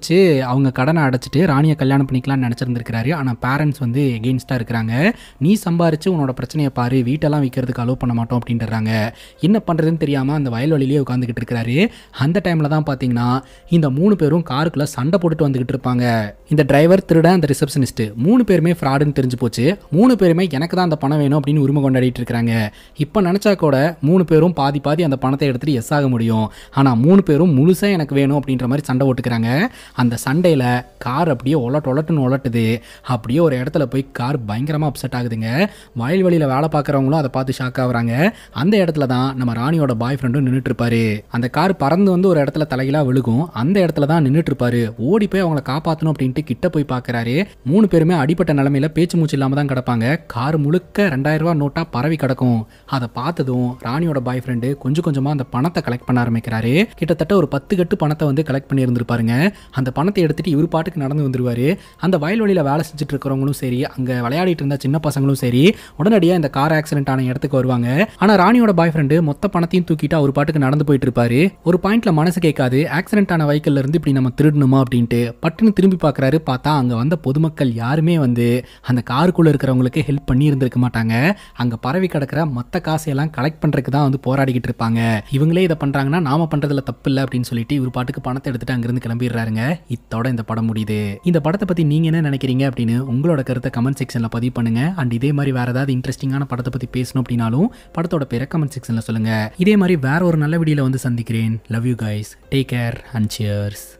அவங்க கடனை அடைச்சிட்டு ராணியை கல்யாணம் பண்ணிக்கலாம்னு நினச்சிருந்துருக்காரு. ஆனால் பேரண்ட்ஸ் வந்து எகெயின்ஸ்டாக இருக்கிறாங்க. நீ சம்பாரிச்சு உன்னோட பிரச்சனையை பாரு, வீட்டெல்லாம் விற்கிறதுக்கு அலோவ் பண்ண மாட்டோம் அப்படின்றாங்க. என்ன பண்ணுறதுன்னு தெரியாமல் அந்த வயல்வெளியிலேயே உட்காந்துக்கிட்டு இருக்கிறாரு. அந்த டைமில் தான் பார்த்தீங்கன்னா இந்த மூணு பேரும் காருக்குள்ளே சண்டை போட்டுட்டு வந்துக்கிட்டு இருப்பாங்க. இந்த டிரைவர், திருடன், அந்த ரிசப்ஷனிஸ்ட் மூணு பேருமே ஃப்ராடுன்னு தெரிஞ்சு போச்சு. மூணு பேருமே எனக்கு தான் அந்த பணம் வேணும் அப்படின்னு உரிமை கொண்டாடிட்டு இருக்காங்க. இப்போ நினச்சா கூட மூணு பேரும் பாதி பாதி அந்த பணத்தை எடுத்துகிட்டு எஸ் ஆக முடியும். ஆனால் மூணு பேரும் முழுசாக எனக்கு வேணும் அப்படின்ற மாதிரி சண்டை ஓட்டுக்கிறாங்க. அந்த சண்டையில் கார் அப்படியே ஒலட்டு ஒலட்டுன்னு ஒலட்டுது. அப்படியே ஒரு இடத்துல போய் கார் பயங்கரமாக அப்செட் ஆகுதுங்க. வயல்வெளியில் வேலை பார்க்குறவங்களும் அதை பார்த்து ஷாக் ஆகுறாங்க. அந்த இடத்துல தான் நம்ம ராணியோட பாய் ஃப்ரெண்டும் நின்றுட்டு இருப்பாரு. அந்த கார் பறந்து வந்து ஒரு இடத்துல தலைகளாக விழுகும். அந்த இடத்துல தான் நின்றுட்டு இருப்பாரு. ஓடி போய் அவங்கள காப்பாற்றணும் அப்படின்ட்டு கிட்ட போய் பார்க்குறாரு. மூணு பேருமே அடிப்பட்ட நிலமையில பேச்சு மூச்சு இல்லாமல் தான் கிடப்பாங்க. கார் முழுக்க ரெண்டாயிரம் ரூபா நோட்டா பரவி கிடக்கும். அதை பார்த்ததும் ராணியோட பாய் ஃப்ரெண்டு கொஞ்சம் கொஞ்சமாக அந்த பணத்தை கலெக்ட் பண்ண ஆரம்பிக்கிறாரு. கிட்டத்தட்ட ஒரு பத்து கட்டு பணத்தை வந்து கலெக்ட் பண்ணி இருந்திருப்பாருங்க. அந்த பணத்தை எடுத்துட்டு இவர் பாட்டுக்கு நடந்து வந்துருவாரு. அந்த வயல்வெளியில் வேலை செஞ்சுட்டு இருக்கிறவங்களும் சரி, அங்கே விளையாடிட்டு இருந்த சின்ன பசங்களும் சரி, உடனடியாக இந்த கார் ஆக்சிடென்ட் ஆன இடத்துக்கு வருவாங்க. ஆனால் ராணியோட பாய் ஃப்ரெண்டு மொத்த பணத்தையும் தூக்கிட்டு அவர் பாட்டுக்கு நடந்து போயிட்டு இருப்பாரு. ஒரு பாயிண்ட்ல மனசு கேட்காது, ஆக்சிடென்ட் ஆன வெஹிக்கிள்ல இருந்து இப்படி நம்ம திருடணுமா அப்படின்ட்டு. பட்டுன்னு திரும்பி பார்க்குறாரு. பார்த்தா அங்கே வந்த பொதுமக்கள் யாருமே வந்து அந்த காருக்குள்ளே இருக்கிறவங்களுக்கு ஹெல்ப் பண்ணி இருந்திருக்க மாட்டாங்க. அங்கே பரவி கிடக்கிற மொத்த காசையெல்லாம் கலெக்ட் பண்ணுறதுக்கு தான் வந்து போராடிக்கிட்டு இருப்பாங்க. இவங்களே இதை பண்ணுறாங்கன்னா நாம பண்ணுறதுல தப்பு இல்லை அப்படின்னு சொல்லிட்டு இவர் பாட்டுக்கு பணத்தை எடுத்துட்டு அங்கிருந்து கிளம்பிடுறாருங்க. இத்தோட இந்த படம் முடியுது. இந்த படத்தை பற்றி நீங்கள் என்ன நினைக்கிறீங்க அப்படின்னு உங்களோட கருத்தை கமெண்ட் செக்ஷனில் பதிவு பண்ணுங்க. அண்ட் இதே மாதிரி வேறு ஏதாவது இன்ட்ரெஸ்டிங்கான படத்தை பற்றி பேசணும் அப்படின்னாலும் படத்தோட பேரை கமெண்ட் செக்ஷனில் சொல்லுங்கள். இதே மாதிரி வேற ஒரு நல்ல வீடியோவில் வந்து சந்திக்கிறேன். Love you guys. Take care and cheers.